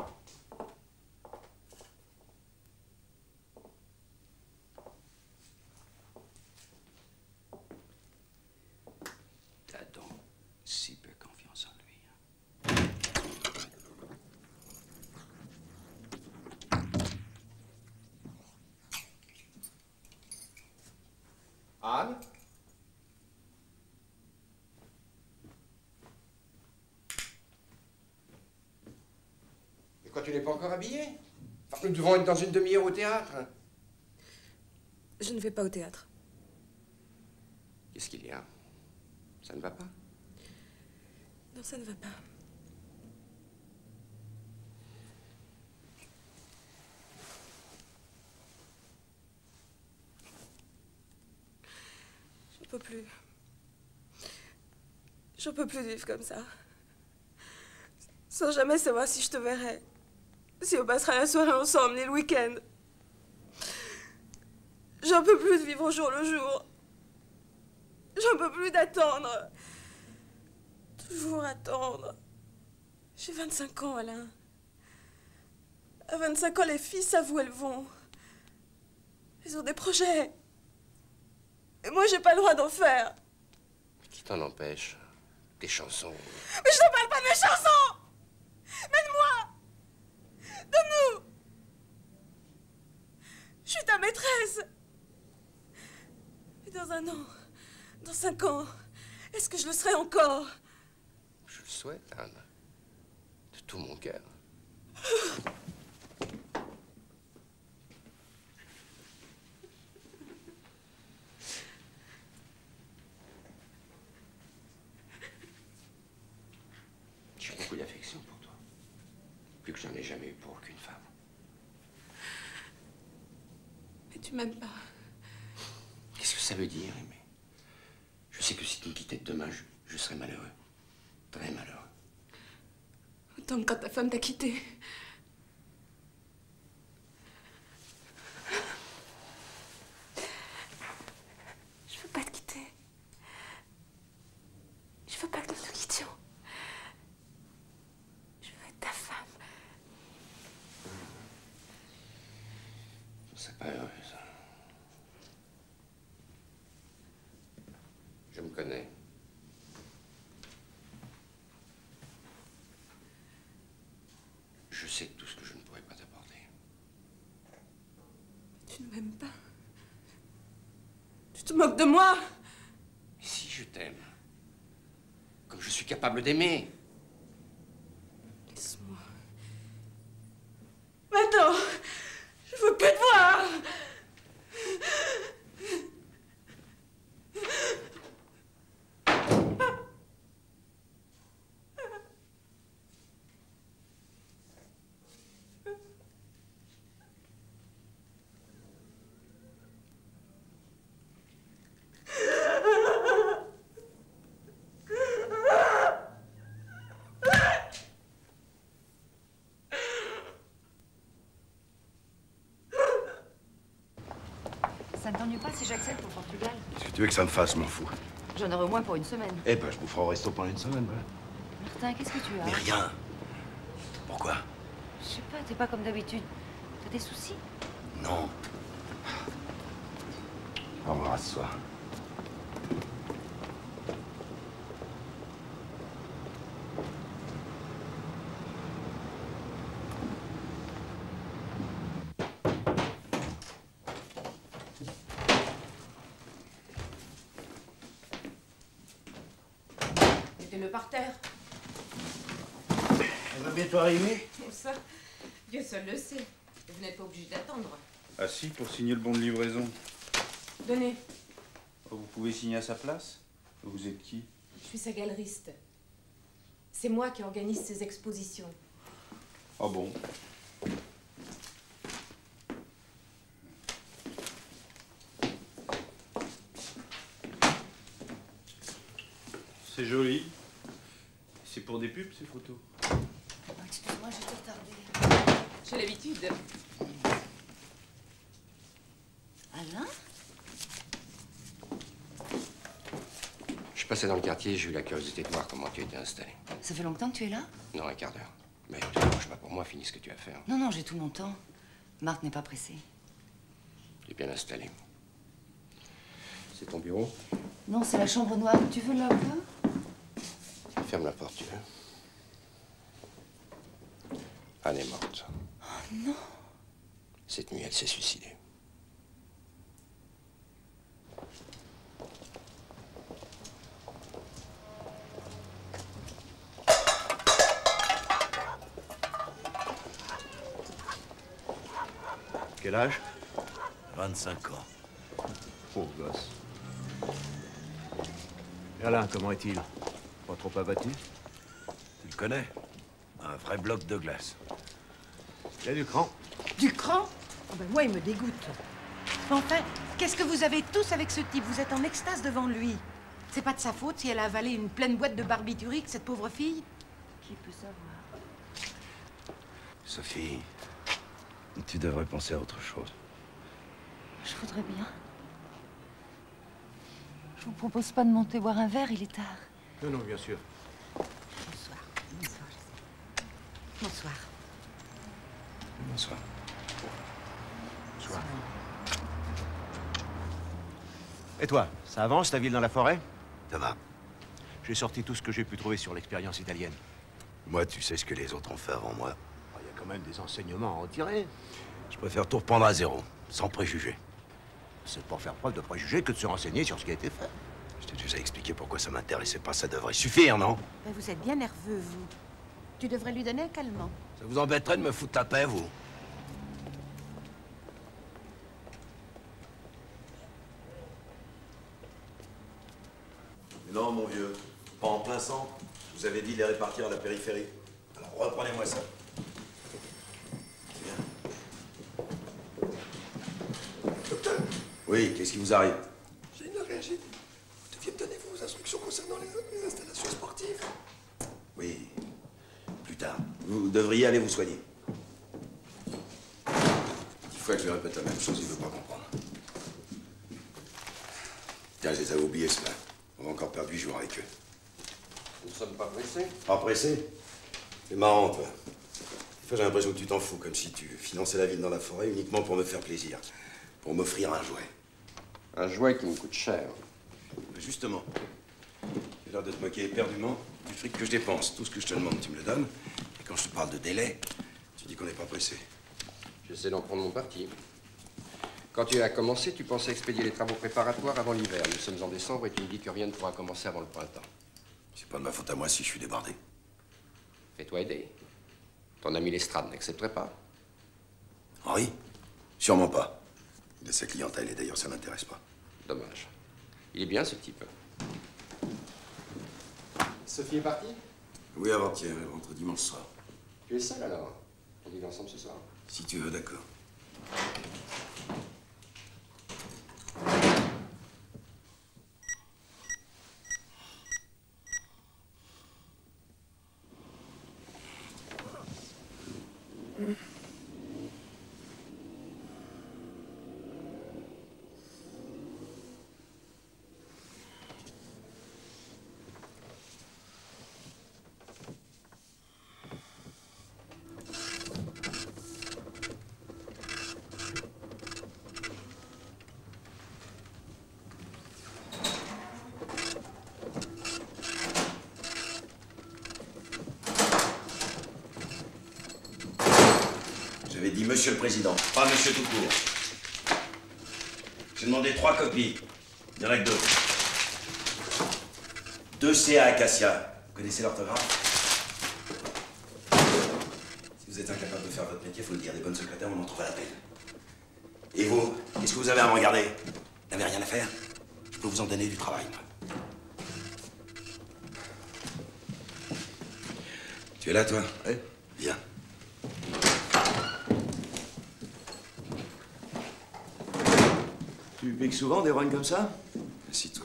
T'as donc si peu confiance en lui. Anne? Mais quoi, tu n'es pas encore habillée? Enfin, nous devons être dans une demi-heure au théâtre. Je ne vais pas au théâtre. Qu'est-ce qu'il y a? Ça ne va pas? Non, ça ne va pas. Je ne peux plus. J'en peux plus de vivre comme ça. Sans jamais savoir si je te verrai. Si on passera la soirée ensemble, ni le week-end. J'en peux plus de vivre au jour le jour. J'en peux plus d'attendre. Toujours attendre. J'ai 25 ans, Alain. À 25 ans, les filles savent où elles vont. Elles ont des projets. Et moi, j'ai pas le droit d'en faire. Qui t'en empêche? Tes chansons. Mais je ne parle pas de mes chansons! Mais de moi! De nous! Je suis ta maîtresse. Et dans 1 an, dans 5 ans, est-ce que je le serai encore? Je le souhaite, Anne. De tout mon cœur. J'ai beaucoup d'affection pour toi. Plus que j'en ai jamais eu pour aucune femme. Mais tu m'aimes pas. Qu'est-ce que ça veut dire, aimer? Je sais que si tu me quittais demain, je serais malheureux. Très malheureux. Autant que quand ta femme t'a quitté. Je veux pas te quitter. Je veux pas que nous nous quittions. Je veux être ta femme. Je serais pas heureuse. Je me connais. Je sais tout ce que je ne pourrais pas t'apporter. Tu ne m'aimes pas. Tu te moques de moi. Mais si je t'aime, comme je suis capable d'aimer. Laisse-moi. Maintenant, je veux plus te voir. t'ennuies pas si j'accepte pour Portugal? Qu'est-ce que tu veux que ça me fasse, m'en fous. J'en aurai au moins pour une semaine. Eh ben, je vous ferai au resto pendant une semaine, voilà. Martin, qu'est-ce que tu as? Mais rien. Pourquoi? Je sais pas, t'es pas comme d'habitude. T'as des soucis? Non. Au revoir à ce soir. Mettez-le par terre. Elle va bientôt arriver? Ça, Dieu seul le sait. Vous n'êtes pas obligé d'attendre. Ah si, pour signer le bon de livraison. Donnez. Vous pouvez signer à sa place? Vous êtes qui? Je suis sa galeriste. C'est moi qui organise ses expositions. Ah bon? C'est joli. C'est pour des pubs, ces photos? Excuse-moi, j'étais retardée. J'ai l'habitude. Alain? Je suis passé dans le quartier, j'ai eu la curiosité de voir comment tu étais installé. Ça fait longtemps que tu es là? Non, un quart d'heure. Mais ne te dérange pas pour moi, finis ce que tu as à faire. Non, non, j'ai tout mon temps. Marc n'est pas pressé. Tu es bien installé. C'est ton bureau? Non, c'est la chambre noire. Tu veux la voir? Ferme la porte, tu veux. Anne est morte. Oh non. Cette nuit, elle s'est suicidée. Quel âge? 25 ans. Pauvre gosse. Et Alain, comment est-il? Pas trop abattu? Tu le connais? Un vrai bloc de glace. Il y a du cran. Du cran? Oh ben moi, il me dégoûte. Enfin, qu'est-ce que vous avez tous avec ce type? Vous êtes en extase devant lui. C'est pas de sa faute si elle a avalé une pleine boîte de barbiturique, cette pauvre fille? Qui peut savoir? Sophie, tu devrais penser à autre chose. Je voudrais bien. Je vous propose pas de monter boire un verre, il est tard. Non, non, bien sûr. Bonsoir. Bonsoir, Bonsoir. Bonsoir. Bonsoir. Et toi, ça avance, ta ville dans la forêt? Ça va. J'ai sorti tout ce que j'ai pu trouver sur l'expérience italienne. Moi, tu sais ce que les autres ont fait avant moi. Il y a quand même des enseignements à en tirer. Je préfère tout reprendre à zéro, sans préjugés. C'est pour faire preuve de préjugés que de se renseigner sur ce qui a été fait. Je t'ai déjà expliqué pourquoi ça m'intéressait pas. Ça devrait suffire, non? Ben, vous êtes bien nerveux, vous. Tu devrais lui donner un calmant. Ça vous embêterait de me foutre la paix, vous? Mais non, mon vieux, pas en plein centre. Je vous avais dit de les répartir à la périphérie. Alors reprenez-moi ça. Docteur? Oui, qu'est-ce qui vous arrive? J'ai une allergie. Vous deviez me donner vos instructions concernant les installations sportives. Oui, plus tard. Vous devriez aller vous soigner. 10 fois que je lui répète la même chose, il ne veut pas comprendre. Tiens, je les avais oubliés, ceux-là. On va encore perdre 8 jours avec eux. Nous ne sommes pas pressés. Pas pressé? C'est marrant, toi. Des fois, j'ai l'impression que tu t'en fous, comme si tu finançais la ville dans la forêt uniquement pour me faire plaisir. Pour m'offrir un jouet. Un jouet qui me coûte cher. Mais justement, j'ai l'air de te moquer éperdument du fric que je dépense. Tout ce que je te demande, tu me le donnes. Et quand je te parle de délai, tu dis qu'on n'est pas pressé. J'essaie d'en prendre mon parti. Quand tu as commencé, tu pensais expédier les travaux préparatoires avant l'hiver. Nous sommes en décembre et tu me dis que rien ne pourra commencer avant le printemps. C'est pas de ma faute à moi si je suis débordé. Fais-toi aider. Ton ami Lestrade n'accepterait pas. Henri? Sûrement pas. Il a sa clientèle et d'ailleurs ça m'intéresse pas. Dommage. Il est bien ce type. Sophie est partie? Oui, avant-hier, elle rentre dimanche soir. Tu es seul alors? On dîne ensemble ce soir? Si tu veux, d'accord. dit Monsieur le Président, pas Monsieur tout court. J'ai demandé 3 copies. Il n'y en a que 2. 2 CA Acacia. Vous connaissez l'orthographe? Si vous êtes incapable de faire votre métier, il faut le dire. Des bonnes secrétaires, on en trouve à la peine. Et vous, qu'est-ce que vous avez à me regarder? Vous n'avez rien à faire? Je peux vous en donner du travail, moi. Tu es là, toi? Oui. Viens. Tu piques souvent des rognes comme ça? Assis-toi.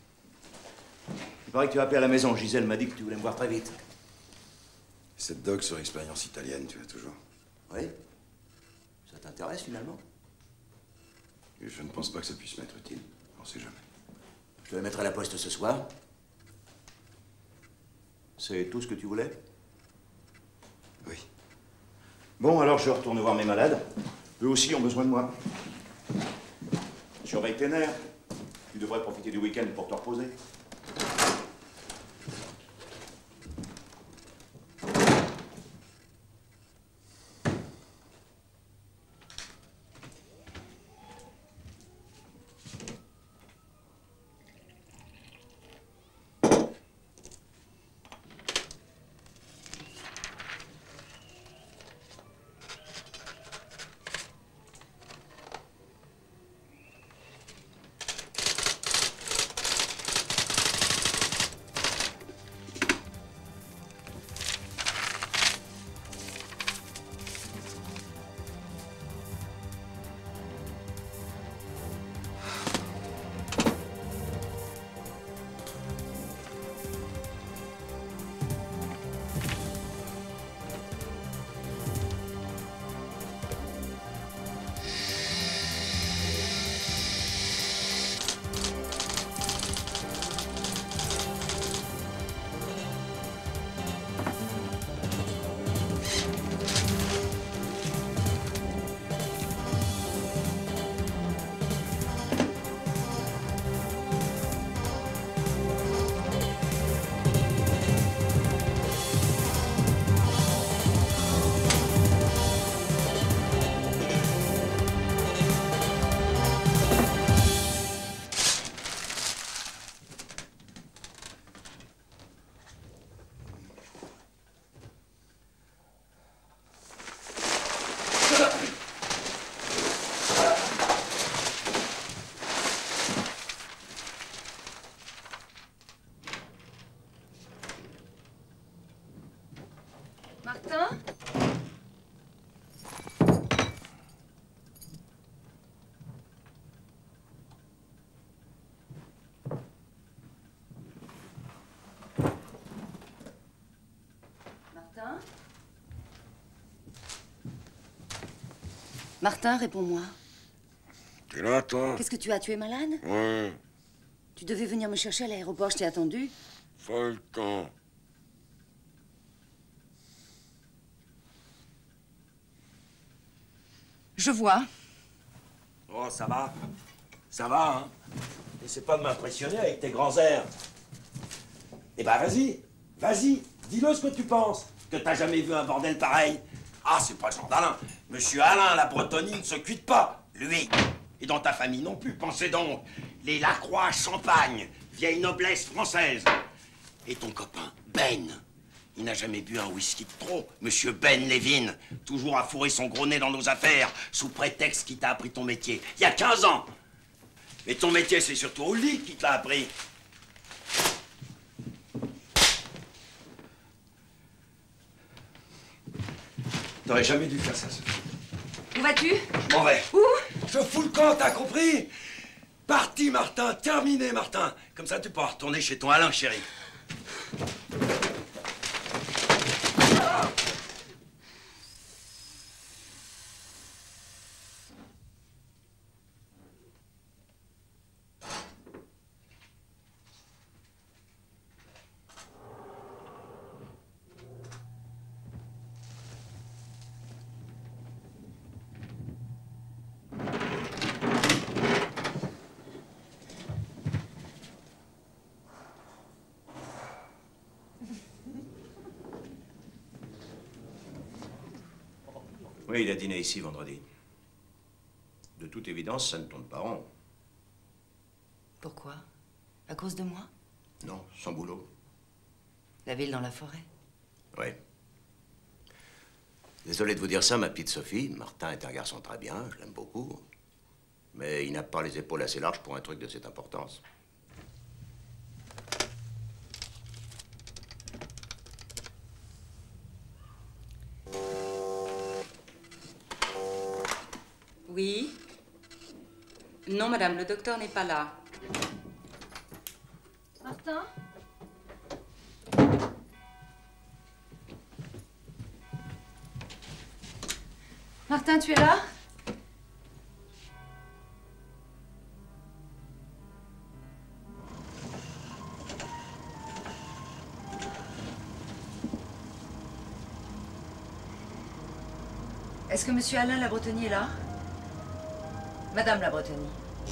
Il paraît que tu as appelé à la maison. Gisèle m'a dit que tu voulais me voir très vite. Cette doc sur expérience italienne, tu as toujours? Oui. Ça t'intéresse, finalement? Et je ne pense pas que ça puisse m'être utile. On sait jamais. Je te le mettrai à la poste ce soir. C'est tout ce que tu voulais? Oui. Bon, alors je retourne voir mes malades. Eux aussi ont besoin de moi. Surveille tes nerfs. Tu devrais profiter du week-end pour te reposer. Martin? Martin? Martin, réponds-moi. T'es là, toi? Qu'est-ce que tu as? Tu es malade? Ouais. Tu devais venir me chercher à l'aéroport, je t'ai attendu. Pas le temps. Je vois. Oh, ça va. Ça va, hein? Essaie pas de m'impressionner avec tes grands airs. Eh ben, vas-y. Vas-y. Dis-le ce que tu penses. Que t'as jamais vu un bordel pareil. Ah, c'est pas Jean d'Alain. Monsieur Alain, la Bretonnie ne se cuite pas. Lui. Et dans ta famille non plus. Pensez donc. Les Lacroix Champagne. Vieille noblesse française. Et ton copain, Ben. Il n'a jamais bu un whisky de trop. Monsieur Ben Levin, toujours à fourrer son gros nez dans nos affaires, sous prétexte qu'il t'a appris ton métier. Il y a 15 ans. Mais ton métier, c'est surtout au lit qu'il t'a appris. T'aurais jamais dû faire ça, Sophie. Où vas-tu? Je m'en vais. Où? Je fous le camp, t'as compris? Parti, Martin. Terminé, Martin. Comme ça, tu pourras retourner chez ton Alain, chéri. Oui, il a dîné ici vendredi. De toute évidence, ça ne tourne pas rond. Pourquoi? À cause de moi? Non, sans boulot. La ville dans la forêt? Oui. Désolé de vous dire ça, ma petite Sophie. Martin est un garçon très bien, je l'aime beaucoup. Mais il n'a pas les épaules assez larges pour un truc de cette importance. Oui? Non, madame, le docteur n'est pas là. Martin? Martin, tu es là? Est-ce que monsieur Alain La Bretonnie est là? Madame La Bretonnie.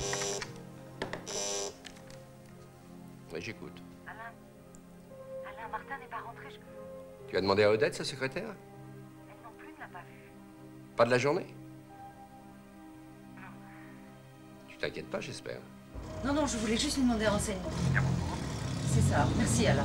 Oui, j'écoute. Alain, Martin n'est pas rentré. Tu as demandé à Odette, sa secrétaire? Elle non plus ne l'a pas vu. Pas de la journée? Tu t'inquiètes pas, j'espère. Non, non, je voulais juste lui demander un renseignement. C'est ça, merci Alain.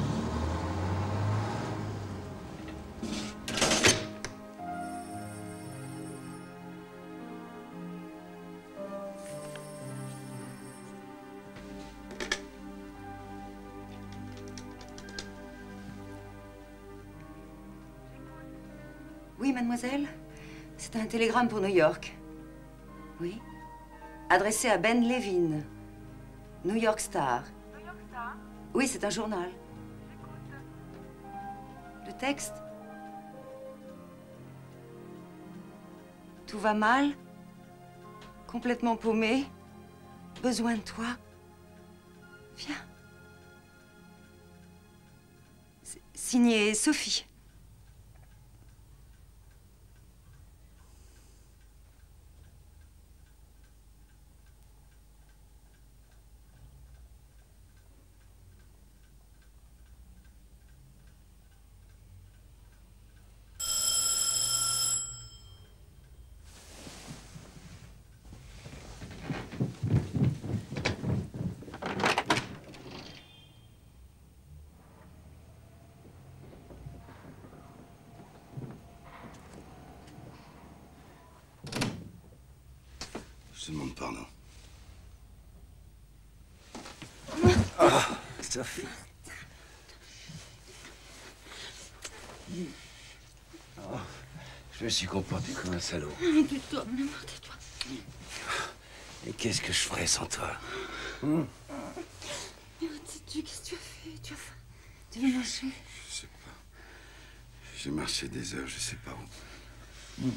Oui, mademoiselle? C'est un télégramme pour New York. Oui? Adressé à Ben Levin, New York Star. New York Star? Oui, c'est un journal. Le texte? Tout va mal? Complètement paumé? Besoin de toi? Viens. Signé Sophie. Je te demande pardon. Ah, Sophie. Oh, je me suis comporté comme un salaud. Tais-toi, mon amour, tais-toi. Et qu'est-ce que je ferais sans toi? Mais qu'est-ce que tu as fait? Tu as faim? Tu veux manger? Je sais pas. J'ai marché des heures, je sais pas où.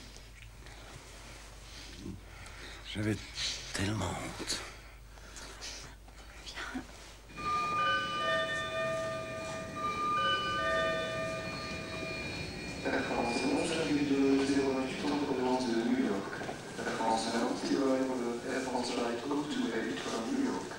J'avais tellement honte. Viens. La référence 11,208 en provenance de New York. La référence 90, référence flight 028 from New York.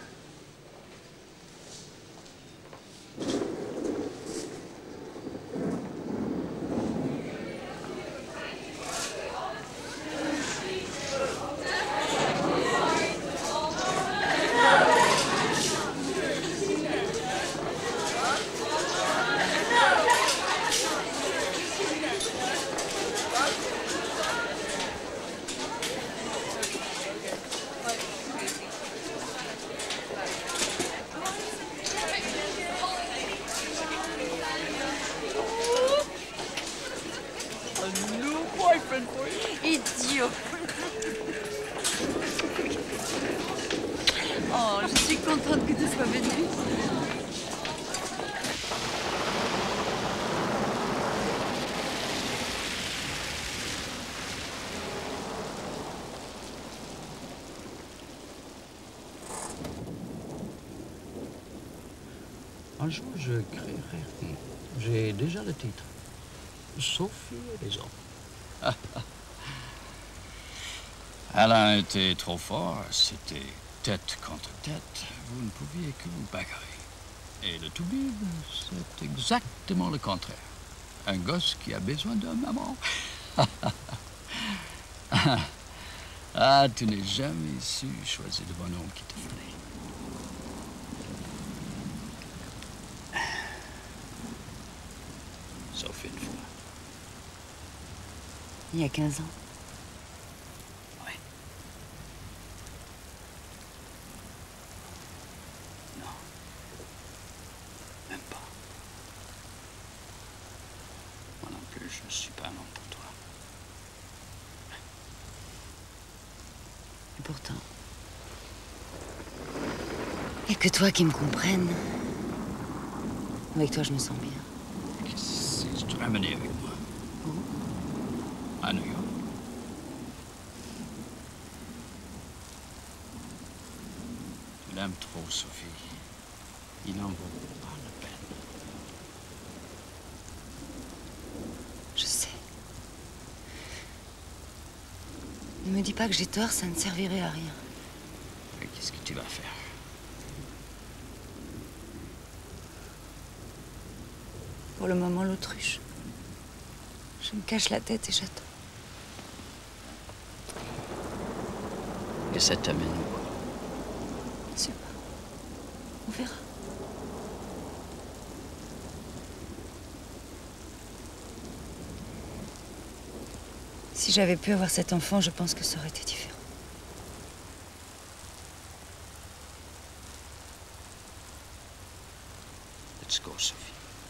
Idiot. Oh, je suis contente que tu sois venue. Un jour, je créerai. J'ai déjà le titre. Sophie et les hommes. Alain était trop fort, c'était tête contre tête. Vous ne pouviez que vous bagarrer. Et le toubib, c'est exactement le contraire. Un gosse qui a besoin d'un maman. Ah, tu n'as jamais su choisir le bon homme qui te fallait. Sauf une fois. Il y a 15 ans. Oui. Non. Même pas. Moi non plus, je ne suis pas un homme pour toi. Et pourtant... Il n'y a que toi qui me comprenne. Avec toi, je me sens bien. Si je te ramenais avec moi. À New York. Tu l'aimes trop, Sophie. Il n'en vaut pas la peine. Je sais. Ne me dis pas que j'ai tort, ça ne servirait à rien. Mais qu'est-ce que tu vas faire? Pour le moment, l'autruche. Je me cache la tête et j'attends. Que ça t'amène où? Je sais pas. On verra. Si j'avais pu avoir cet enfant, je pense que ça aurait été différent. Let's go, Sophie.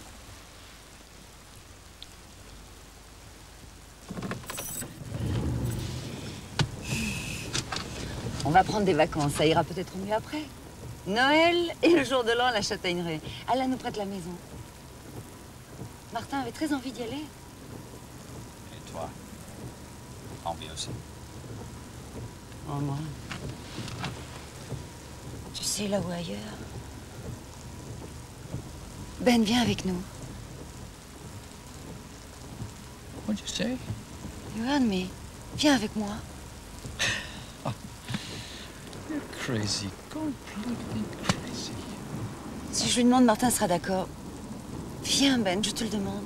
On va prendre des vacances, ça ira peut-être mieux après. Noël et le jour de l'an à la Châtaigneraie. Alain nous prête la maison. Martin avait très envie d'y aller. Et toi? Envie aussi? Oh, moi. Tu sais, là ou ailleurs. Ben, viens avec nous. What'd you say? You heard me. Viens avec moi. You're crazy. Completely crazy. Si je lui demande, Martin sera d'accord. Viens, Ben, je te le demande.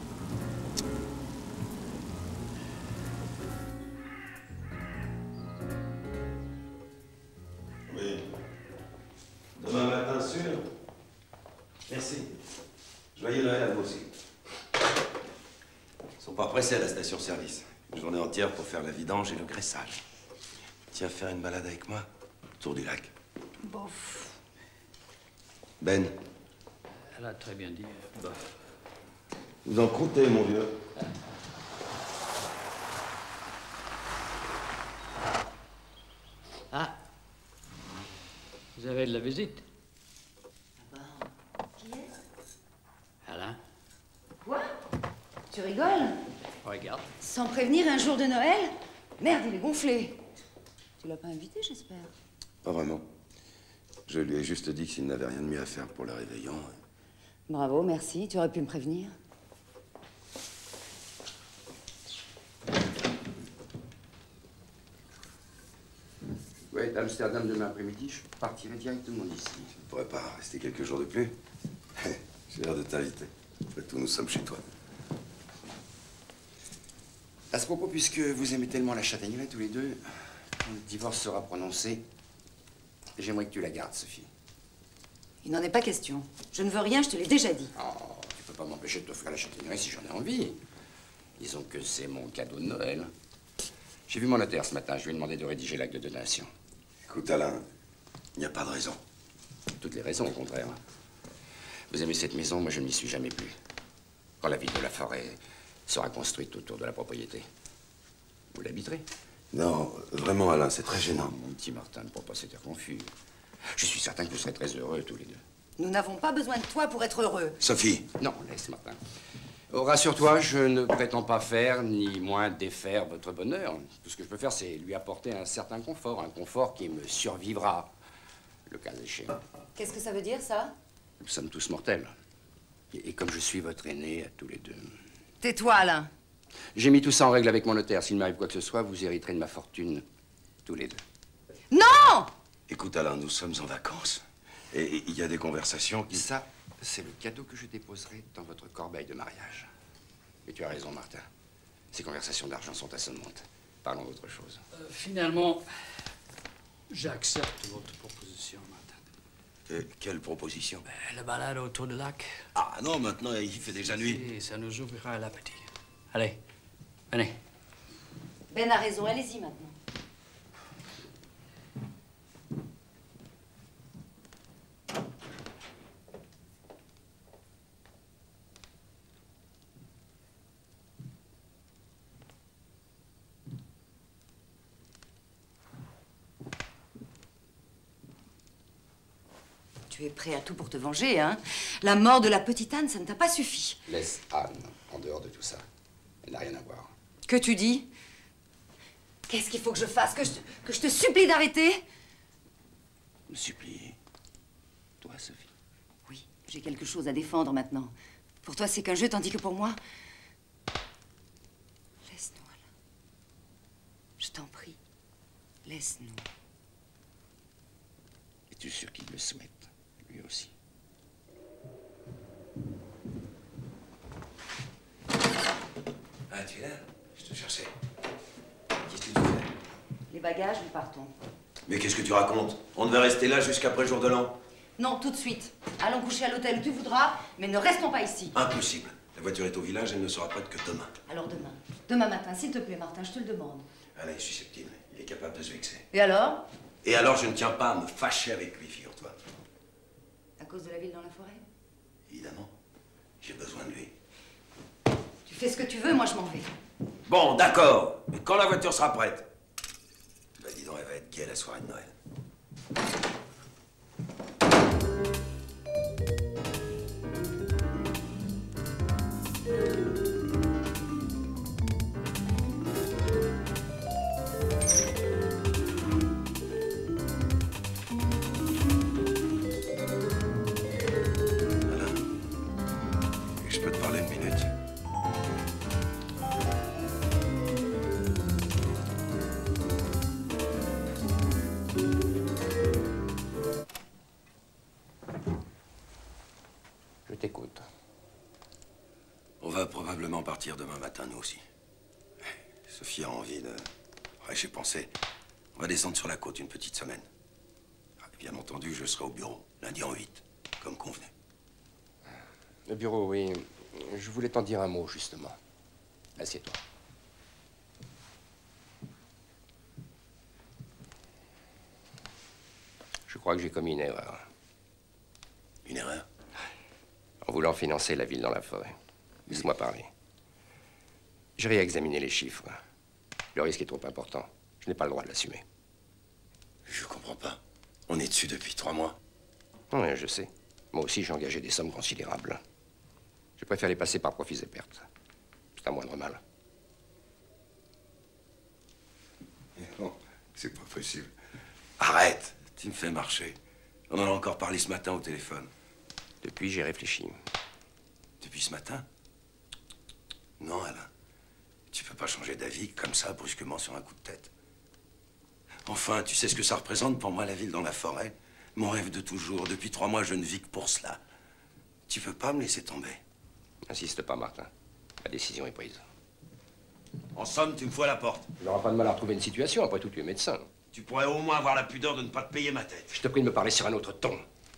Oui. Demain matin, sûr? Merci. Joyeux Noël à vous aussi. Ils sont pas pressés à la station-service. Une journée entière pour faire la vidange et le graissage. Tiens, faire une balade avec moi? Autour du lac. Bof. Ben, Elle a très bien dit. Bof. vous en croûtez, mon vieux. Ah. Vous avez de la visite? Qui est-ce? Alain? Quoi? Tu rigoles? Regarde. Sans prévenir un jour de Noël? Merde, il est gonflé. Tu l'as pas invité, j'espère? Pas vraiment. Je lui ai juste dit qu'il n'avait rien de mieux à faire pour le réveillon. Bravo, merci. Tu aurais pu me prévenir. Oui, d'Amsterdam demain après-midi, je partirai directement d'ici. Tu ne pourrais pas rester quelques jours de plus? J'ai l'air de t'inviter. Après tout, nous sommes chez toi. À ce propos, puisque vous aimez tellement la Châtaigneraie tous les deux, quand le divorce sera prononcé, j'aimerais que tu la gardes, Sophie. Il n'en est pas question. Je ne veux rien, je te l'ai déjà dit. Oh, tu peux pas m'empêcher de t'offrir la Châtaigneraie si j'en ai envie. Disons que c'est mon cadeau de Noël. J'ai vu mon notaire ce matin, je lui ai demandé de rédiger l'acte de donation. Écoute, Alain, il n'y a pas de raison. Toutes les raisons, au contraire. Vous aimez cette maison, moi je ne m'y suis jamais plu. Quand la ville de la Forêt sera construite autour de la propriété, vous l'habiterez? Non, vraiment, Alain, c'est très gênant. Mon petit Martin, ne prends pas cet air confus. Je suis certain que vous serez très heureux tous les deux. Nous n'avons pas besoin de toi pour être heureux. Sophie! Non, laisse Martin. Oh, rassure-toi, je ne prétends pas faire, ni moins défaire votre bonheur. Tout ce que je peux faire, c'est lui apporter un certain confort, un confort qui me survivra, le cas échéant. Qu'est-ce que ça veut dire, ça? Nous sommes tous mortels. Et comme je suis votre aîné à tous les deux... Tais-toi, Alain. J'ai mis tout ça en règle avec mon notaire. S'il m'arrive quoi que ce soit, vous hériterez de ma fortune, tous les deux. Non! Écoute, Alain, nous sommes en vacances. Et il y a des conversations qui... Ça, c'est le cadeau que je déposerai dans votre corbeille de mariage. Mais tu as raison, Martin. Ces conversations d'argent sont assommantes. Parlons d'autre chose. Finalement, j'accepte votre proposition, Martin. Quelle proposition? La balade autour du lac. Ah non, maintenant il fait déjà nuit. Et ça nous ouvrira l'appétit. Allez, venez. Ben a raison, allez-y maintenant. Tu es prêt à tout pour te venger, hein? La mort de la petite Anne, ça ne t'a pas suffi. Laisse Anne en dehors de tout ça. Elle n'a rien à voir. Que tu dis? Qu'est-ce qu'il faut que je fasse? Que je te supplie d'arrêter? Me supplier? Toi, Sophie? Oui, j'ai quelque chose à défendre maintenant. Pour toi, c'est qu'un jeu, tandis que pour moi... Laisse-nous, Alain. Je t'en prie. Laisse-nous. Es-tu sûr qu'il le souhaite? Lui aussi. Ah, tu es là? Je te cherchais. Qu'est-ce que tu fais? Les bagages, nous partons. Mais qu'est-ce que tu racontes? On devait rester là jusqu'après jour de l'an. Non, tout de suite. Allons coucher à l'hôtel où tu voudras, mais ne restons pas ici. Impossible. La voiture est au village, elle ne sera prête que demain. Alors demain. Demain matin, s'il te plaît, Martin, je te le demande. Alain est susceptible. Il est capable de se vexer. Et alors? Et alors, je ne tiens pas à me fâcher avec lui, figure-toi. À cause de la ville dans la forêt? Évidemment. J'ai besoin de lui. Tu fais ce que tu veux, moi je m'en vais. Bon, d'accord. Mais quand la voiture sera prête? Bah, dis donc, elle va être gaie la soirée de Noël. Je peux te parler une minute? Je t'écoute. On va probablement partir demain matin, nous aussi. Sophie a envie de... Ouais, j'ai pensé. On va descendre sur la côte une petite semaine. Bien entendu, je serai au bureau, lundi en 8, comme convenu. Le bureau, oui. Je voulais t'en dire un mot, justement. Assieds-toi. Je crois que j'ai commis une erreur. Une erreur? En voulant financer la ville dans la forêt. Laisse-moi parler. J'ai réexaminé les chiffres. Le risque est trop important. Je n'ai pas le droit de l'assumer. Je comprends pas. On est dessus depuis 3 mois. Oui, je sais. Moi aussi, j'ai engagé des sommes considérables. Je préfère les passer par profits et pertes. C'est un moindre mal. Non, c'est pas possible. Arrête! Tu me fais marcher. On en a encore parlé ce matin au téléphone. Depuis, j'ai réfléchi. Depuis ce matin? Non, Alain. Tu peux pas changer d'avis comme ça, brusquement, sur un coup de tête. Enfin, tu sais ce que ça représente pour moi, la ville dans la forêt? Mon rêve de toujours. Depuis 3 mois, je ne vis que pour cela. Tu peux pas me laisser tomber? N'insiste pas, Martin. La décision est prise. En somme, tu me fous à la porte. Il n'aura pas de mal à retrouver une situation. Après tout, tu es médecin. Tu pourrais au moins avoir la pudeur de ne pas te payer ma tête. Je te prie de me parler sur un autre ton.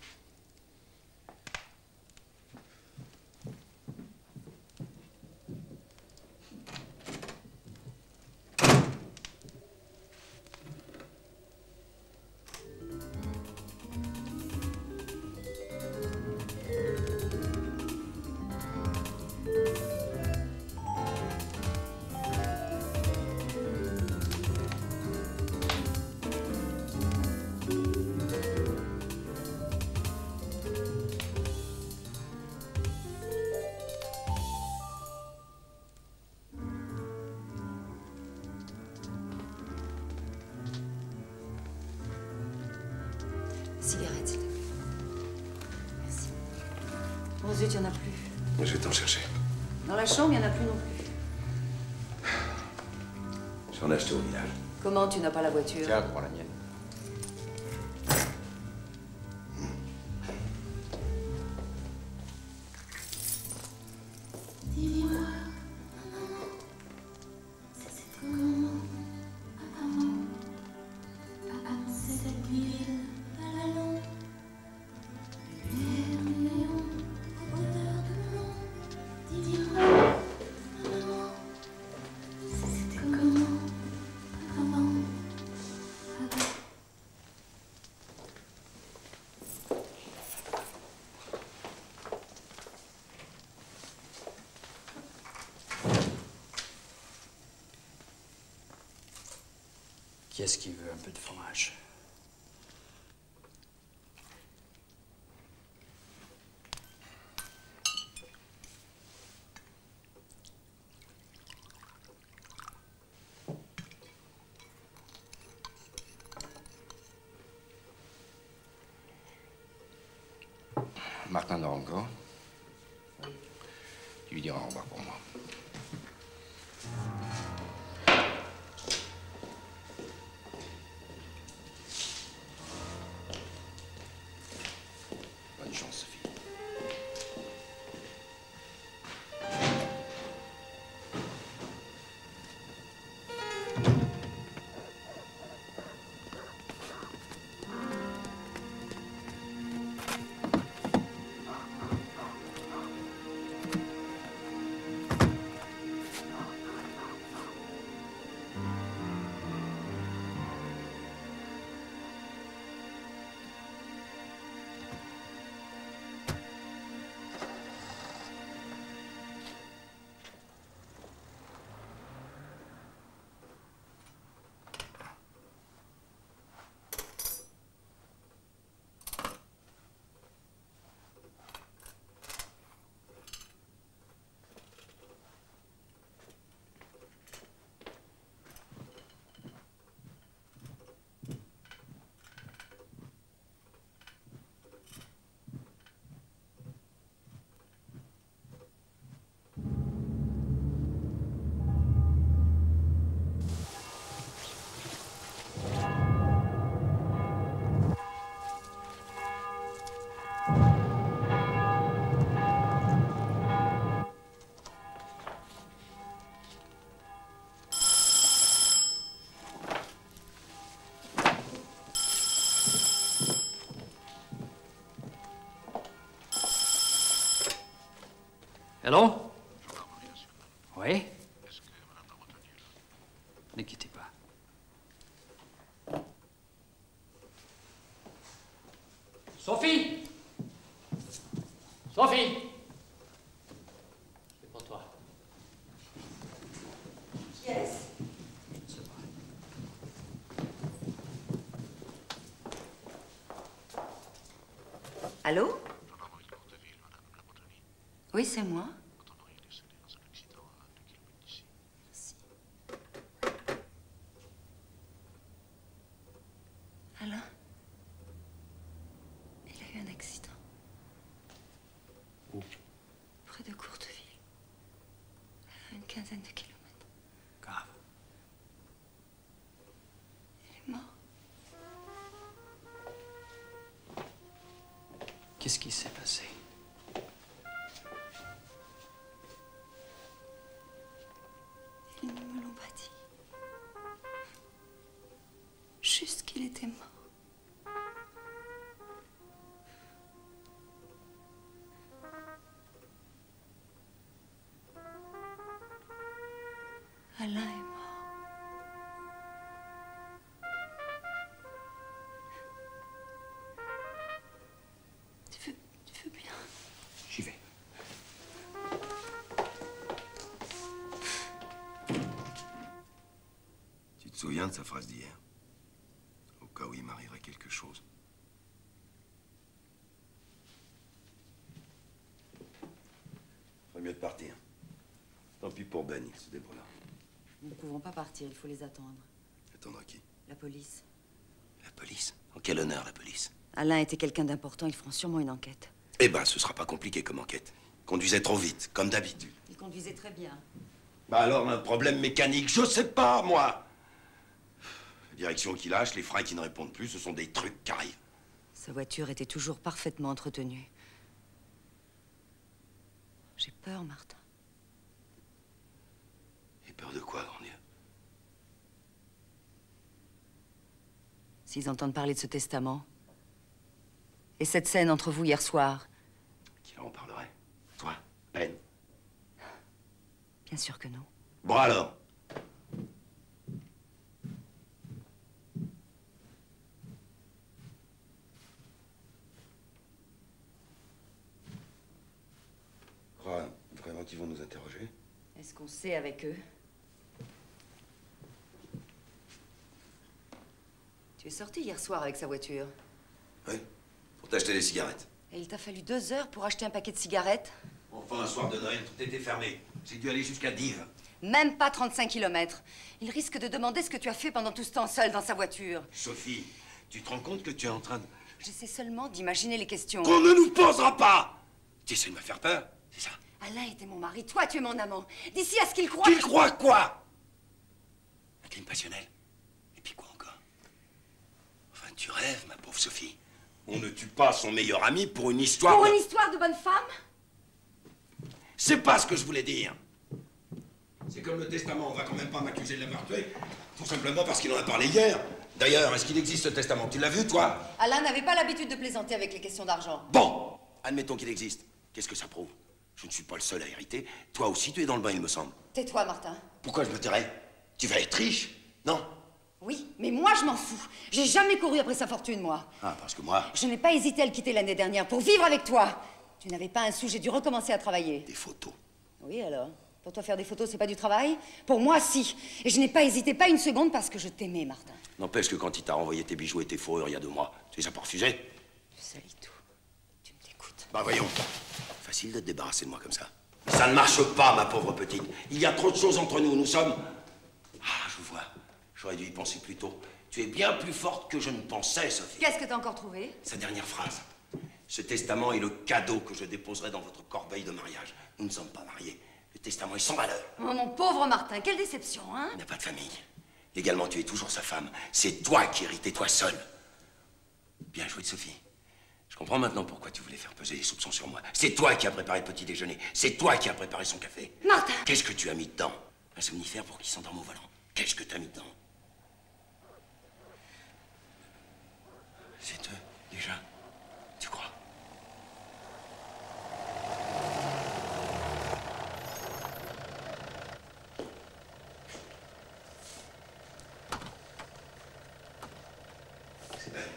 Cigarette, s'il te plaît. Merci. Oh zut, il n'y en a plus. Je vais t'en chercher. Dans la chambre, il n'y en a plus non plus. J'en ai acheté au village. Comment tu n'as pas la voiture? Tiens, prends la mienne. Dis-moi, c'est comment Qui est-ce qui veut un peu de fromage? Martin dort encore. Tu lui diras au revoir pour moi. Bonne chance, Sophie. Allô? Oui? Ne quittez pas. Sophie! Sophie! C'est pour toi. Qui est-ce? Allô? Oui, c'est moi. Merci. Alain? Il a eu un accident. Où? Près de Courteville. À une quinzaine de kilomètres. Grave. Il est mort. Qu'est-ce qui s'est passé? Ils ne me l'ont pas dit. Juste qu'il était mort. Alain est mort. Tu veux bien? J'y vais. Tu te souviens de sa phrase d'hier? Au cas où il m'arriverait quelque chose. Ferait mieux de partir. Tant pis pour Ben, il se débrouillera. Nous ne pouvons pas partir, il faut les attendre. Attendre qui? La police. La police? En quel honneur, la police? Alain était quelqu'un d'important, ils feront sûrement une enquête. Eh ben, ce sera pas compliqué comme enquête. Conduisait trop vite, comme d'habitude. Il conduisait très bien. Bah alors, un problème mécanique, je sais pas, moi. La direction qui lâche, les freins qui ne répondent plus, ce sont des trucs qui arrivent. Sa voiture était toujours parfaitement entretenue. J'ai peur, Martin. Et peur de quoi, grand Dieu? S'ils entendent parler de ce testament, et cette scène entre vous hier soir. Qui en parlerait? Toi, Ben? Bien sûr que non. Bon alors? Crois vraiment qu'ils vont nous interroger? Est-ce qu'on sait avec eux? Tu es sorti hier soir avec sa voiture. Oui, pour t'acheter des cigarettes. Et il t'a fallu 2 heures pour acheter un paquet de cigarettes? Enfin, un soir de Noël, tout était fermé. J'ai dû aller jusqu'à Dives. Même pas 35 km. Il risque de demander ce que tu as fait pendant tout ce temps seul dans sa voiture. Sophie, tu te rends compte que tu es en train de... J'essaie seulement d'imaginer les questions. Qu'on ne nous posera pas! Tu essaies de me faire peur, c'est ça? Alain était mon mari, toi tu es mon amant. D'ici à ce qu'il croit... Qu'il croit quoi? Un crime passionnel? Et puis quoi encore? Enfin, tu rêves, ma pauvre Sophie. On ne tue pas son meilleur ami pour une histoire... Pour une histoire de bonne femme? C'est pas ce que je voulais dire. C'est comme le testament, on va quand même pas m'accuser de l'avoir tué. Tout simplement parce qu'il en a parlé hier. D'ailleurs, est-ce qu'il existe ce testament? Tu l'as vu, toi? Alain n'avait pas l'habitude de plaisanter avec les questions d'argent. Bon, admettons qu'il existe. Qu'est-ce que ça prouve? Je ne suis pas le seul à hériter. Toi aussi, tu es dans le bain, il me semble. Tais-toi, Martin. Pourquoi je me tairais? Tu vas être riche? Non? Oui, mais moi je m'en fous. J'ai jamais couru après sa fortune, moi. Ah, parce que moi... Je n'ai pas hésité à le quitter l'année dernière pour vivre avec toi. Tu n'avais pas un sou, j'ai dû recommencer à travailler. Des photos. Oui, alors? Pour toi, faire des photos, c'est pas du travail? Pour moi, si. Et je n'ai pas hésité, pas une seconde, parce que je t'aimais, Martin. N'empêche que quand il t'a renvoyé tes bijoux et tes fourrures il y a 2 mois, tu les as pas refusés? Tu salis tout. Tu me dégoûtes. Bah voyons. Facile de te débarrasser de moi comme ça. Ça ne marche pas, ma pauvre petite. Il y a trop de choses entre nous. Nous sommes... Ah, je vois. J'aurais dû y penser plus tôt. Tu es bien plus forte que je ne pensais, Sophie. Qu'est-ce que t'as encore trouvé? Sa dernière phrase. Ce testament est le cadeau que je déposerai dans votre corbeille de mariage. Nous ne sommes pas mariés. Le testament est sans valeur. Oh, mon pauvre Martin, quelle déception, hein? Il n'a pas de famille. Légalement, tu es toujours sa femme. C'est toi qui héritais, toi seul. Bien joué, Sophie. Je comprends maintenant pourquoi tu voulais faire peser les soupçons sur moi. C'est toi qui as préparé le petit déjeuner. C'est toi qui as préparé son café. Martin! Qu'est-ce que tu as mis dedans? Un somnifère pour qu'il s'endorme au volant. Qu'est-ce que tu as mis dedans? C'est eux, déjà. Tu crois? C'est belle.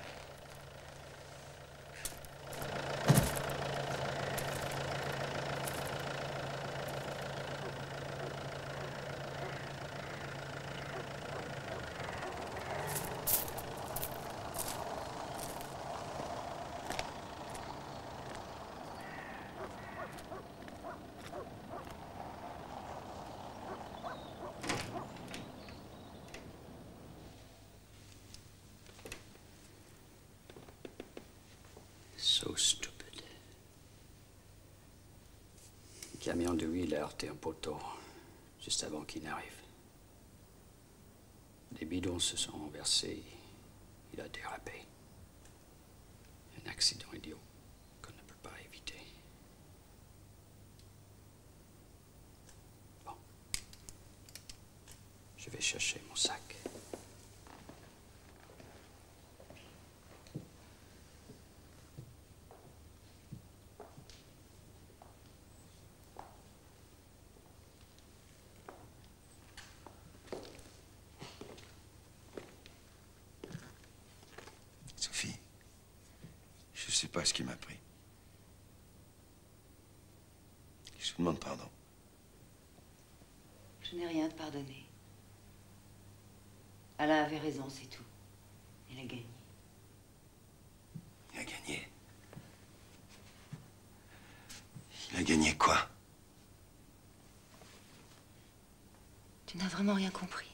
So stupid. Le camion de huile a heurté un poteau juste avant qu'il n'arrive. Des bidons se sont renversés. Il a dérapé. Un accident idiot qu'on ne peut pas éviter. Bon. Je vais chercher mon sac. Sophie, je sais pas ce qui m'a pris. Je te demande pardon. Je n'ai rien à te pardonner. Alain avait raison, c'est tout. Il a gagné. Il a gagné. Il a gagné quoi? Tu n'as vraiment rien compris.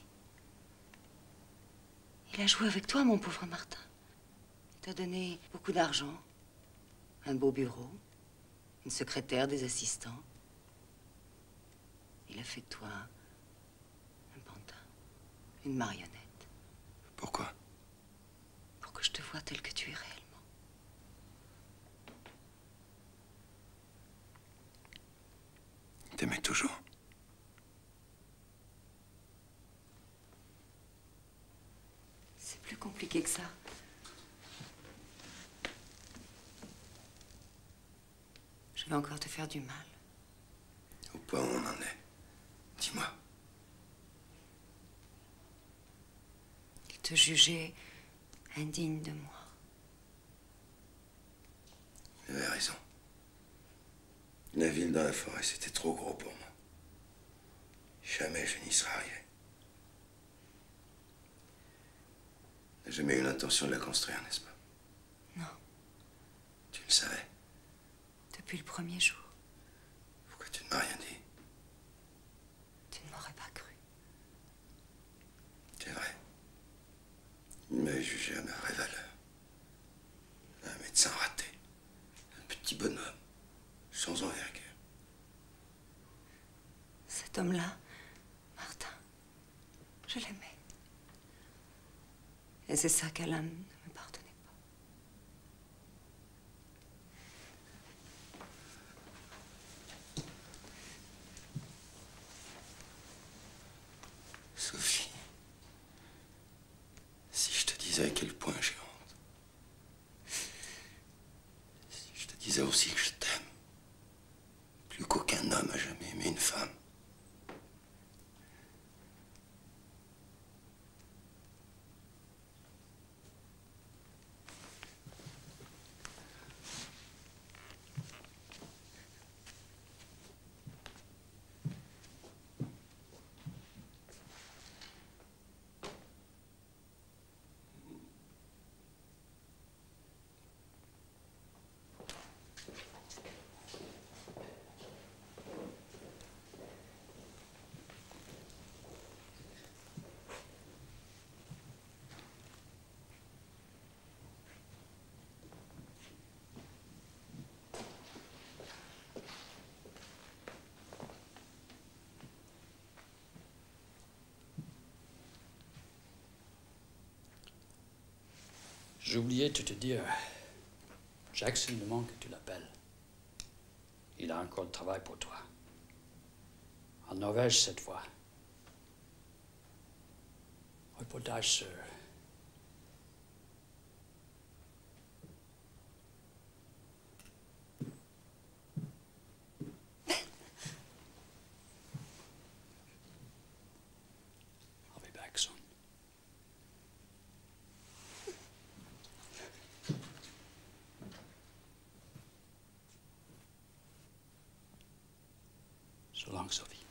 Il a joué avec toi, mon pauvre Martin. Il t'a donné beaucoup d'argent, un beau bureau, une secrétaire, des assistants. Il a fait de toi un pantin, une marionnette. Pourquoi? Pour que je te voie tel que tu es réellement. T'aimais toujours. C'est plus compliqué que ça. Je vais encore te faire du mal. Au point où on en est. Dis-moi. Il te jugeait indigne de moi. Il avait raison. La ville dans la forêt, c'était trop gros pour moi. Jamais je n'y serais arrivé. n'a jamais eu l'intention de la construire, n'est-ce pas? Non. Tu le savais. Depuis le premier jour. Pourquoi tu ne m'as rien dit? Tu ne m'aurais pas cru. C'est vrai. Il m'avait jugé à ma vraie valeur. Un médecin raté. Un petit bonhomme. Sans envergure. Cet homme-là, Martin, je l'aimais. Et c'est ça qu'Alain ne me pardonnait pas. Sophie, si je te disais à quel point j'ai honte. Si je te disais aussi que je t'aime. Plus qu'aucun homme a jamais aimé une femme. J'ai oublié de te dire, Jackson demande que tu l'appelles. Il a encore du travail pour toi. En Norvège cette fois. Reportage sur I'll be back soon. So long, Sophie.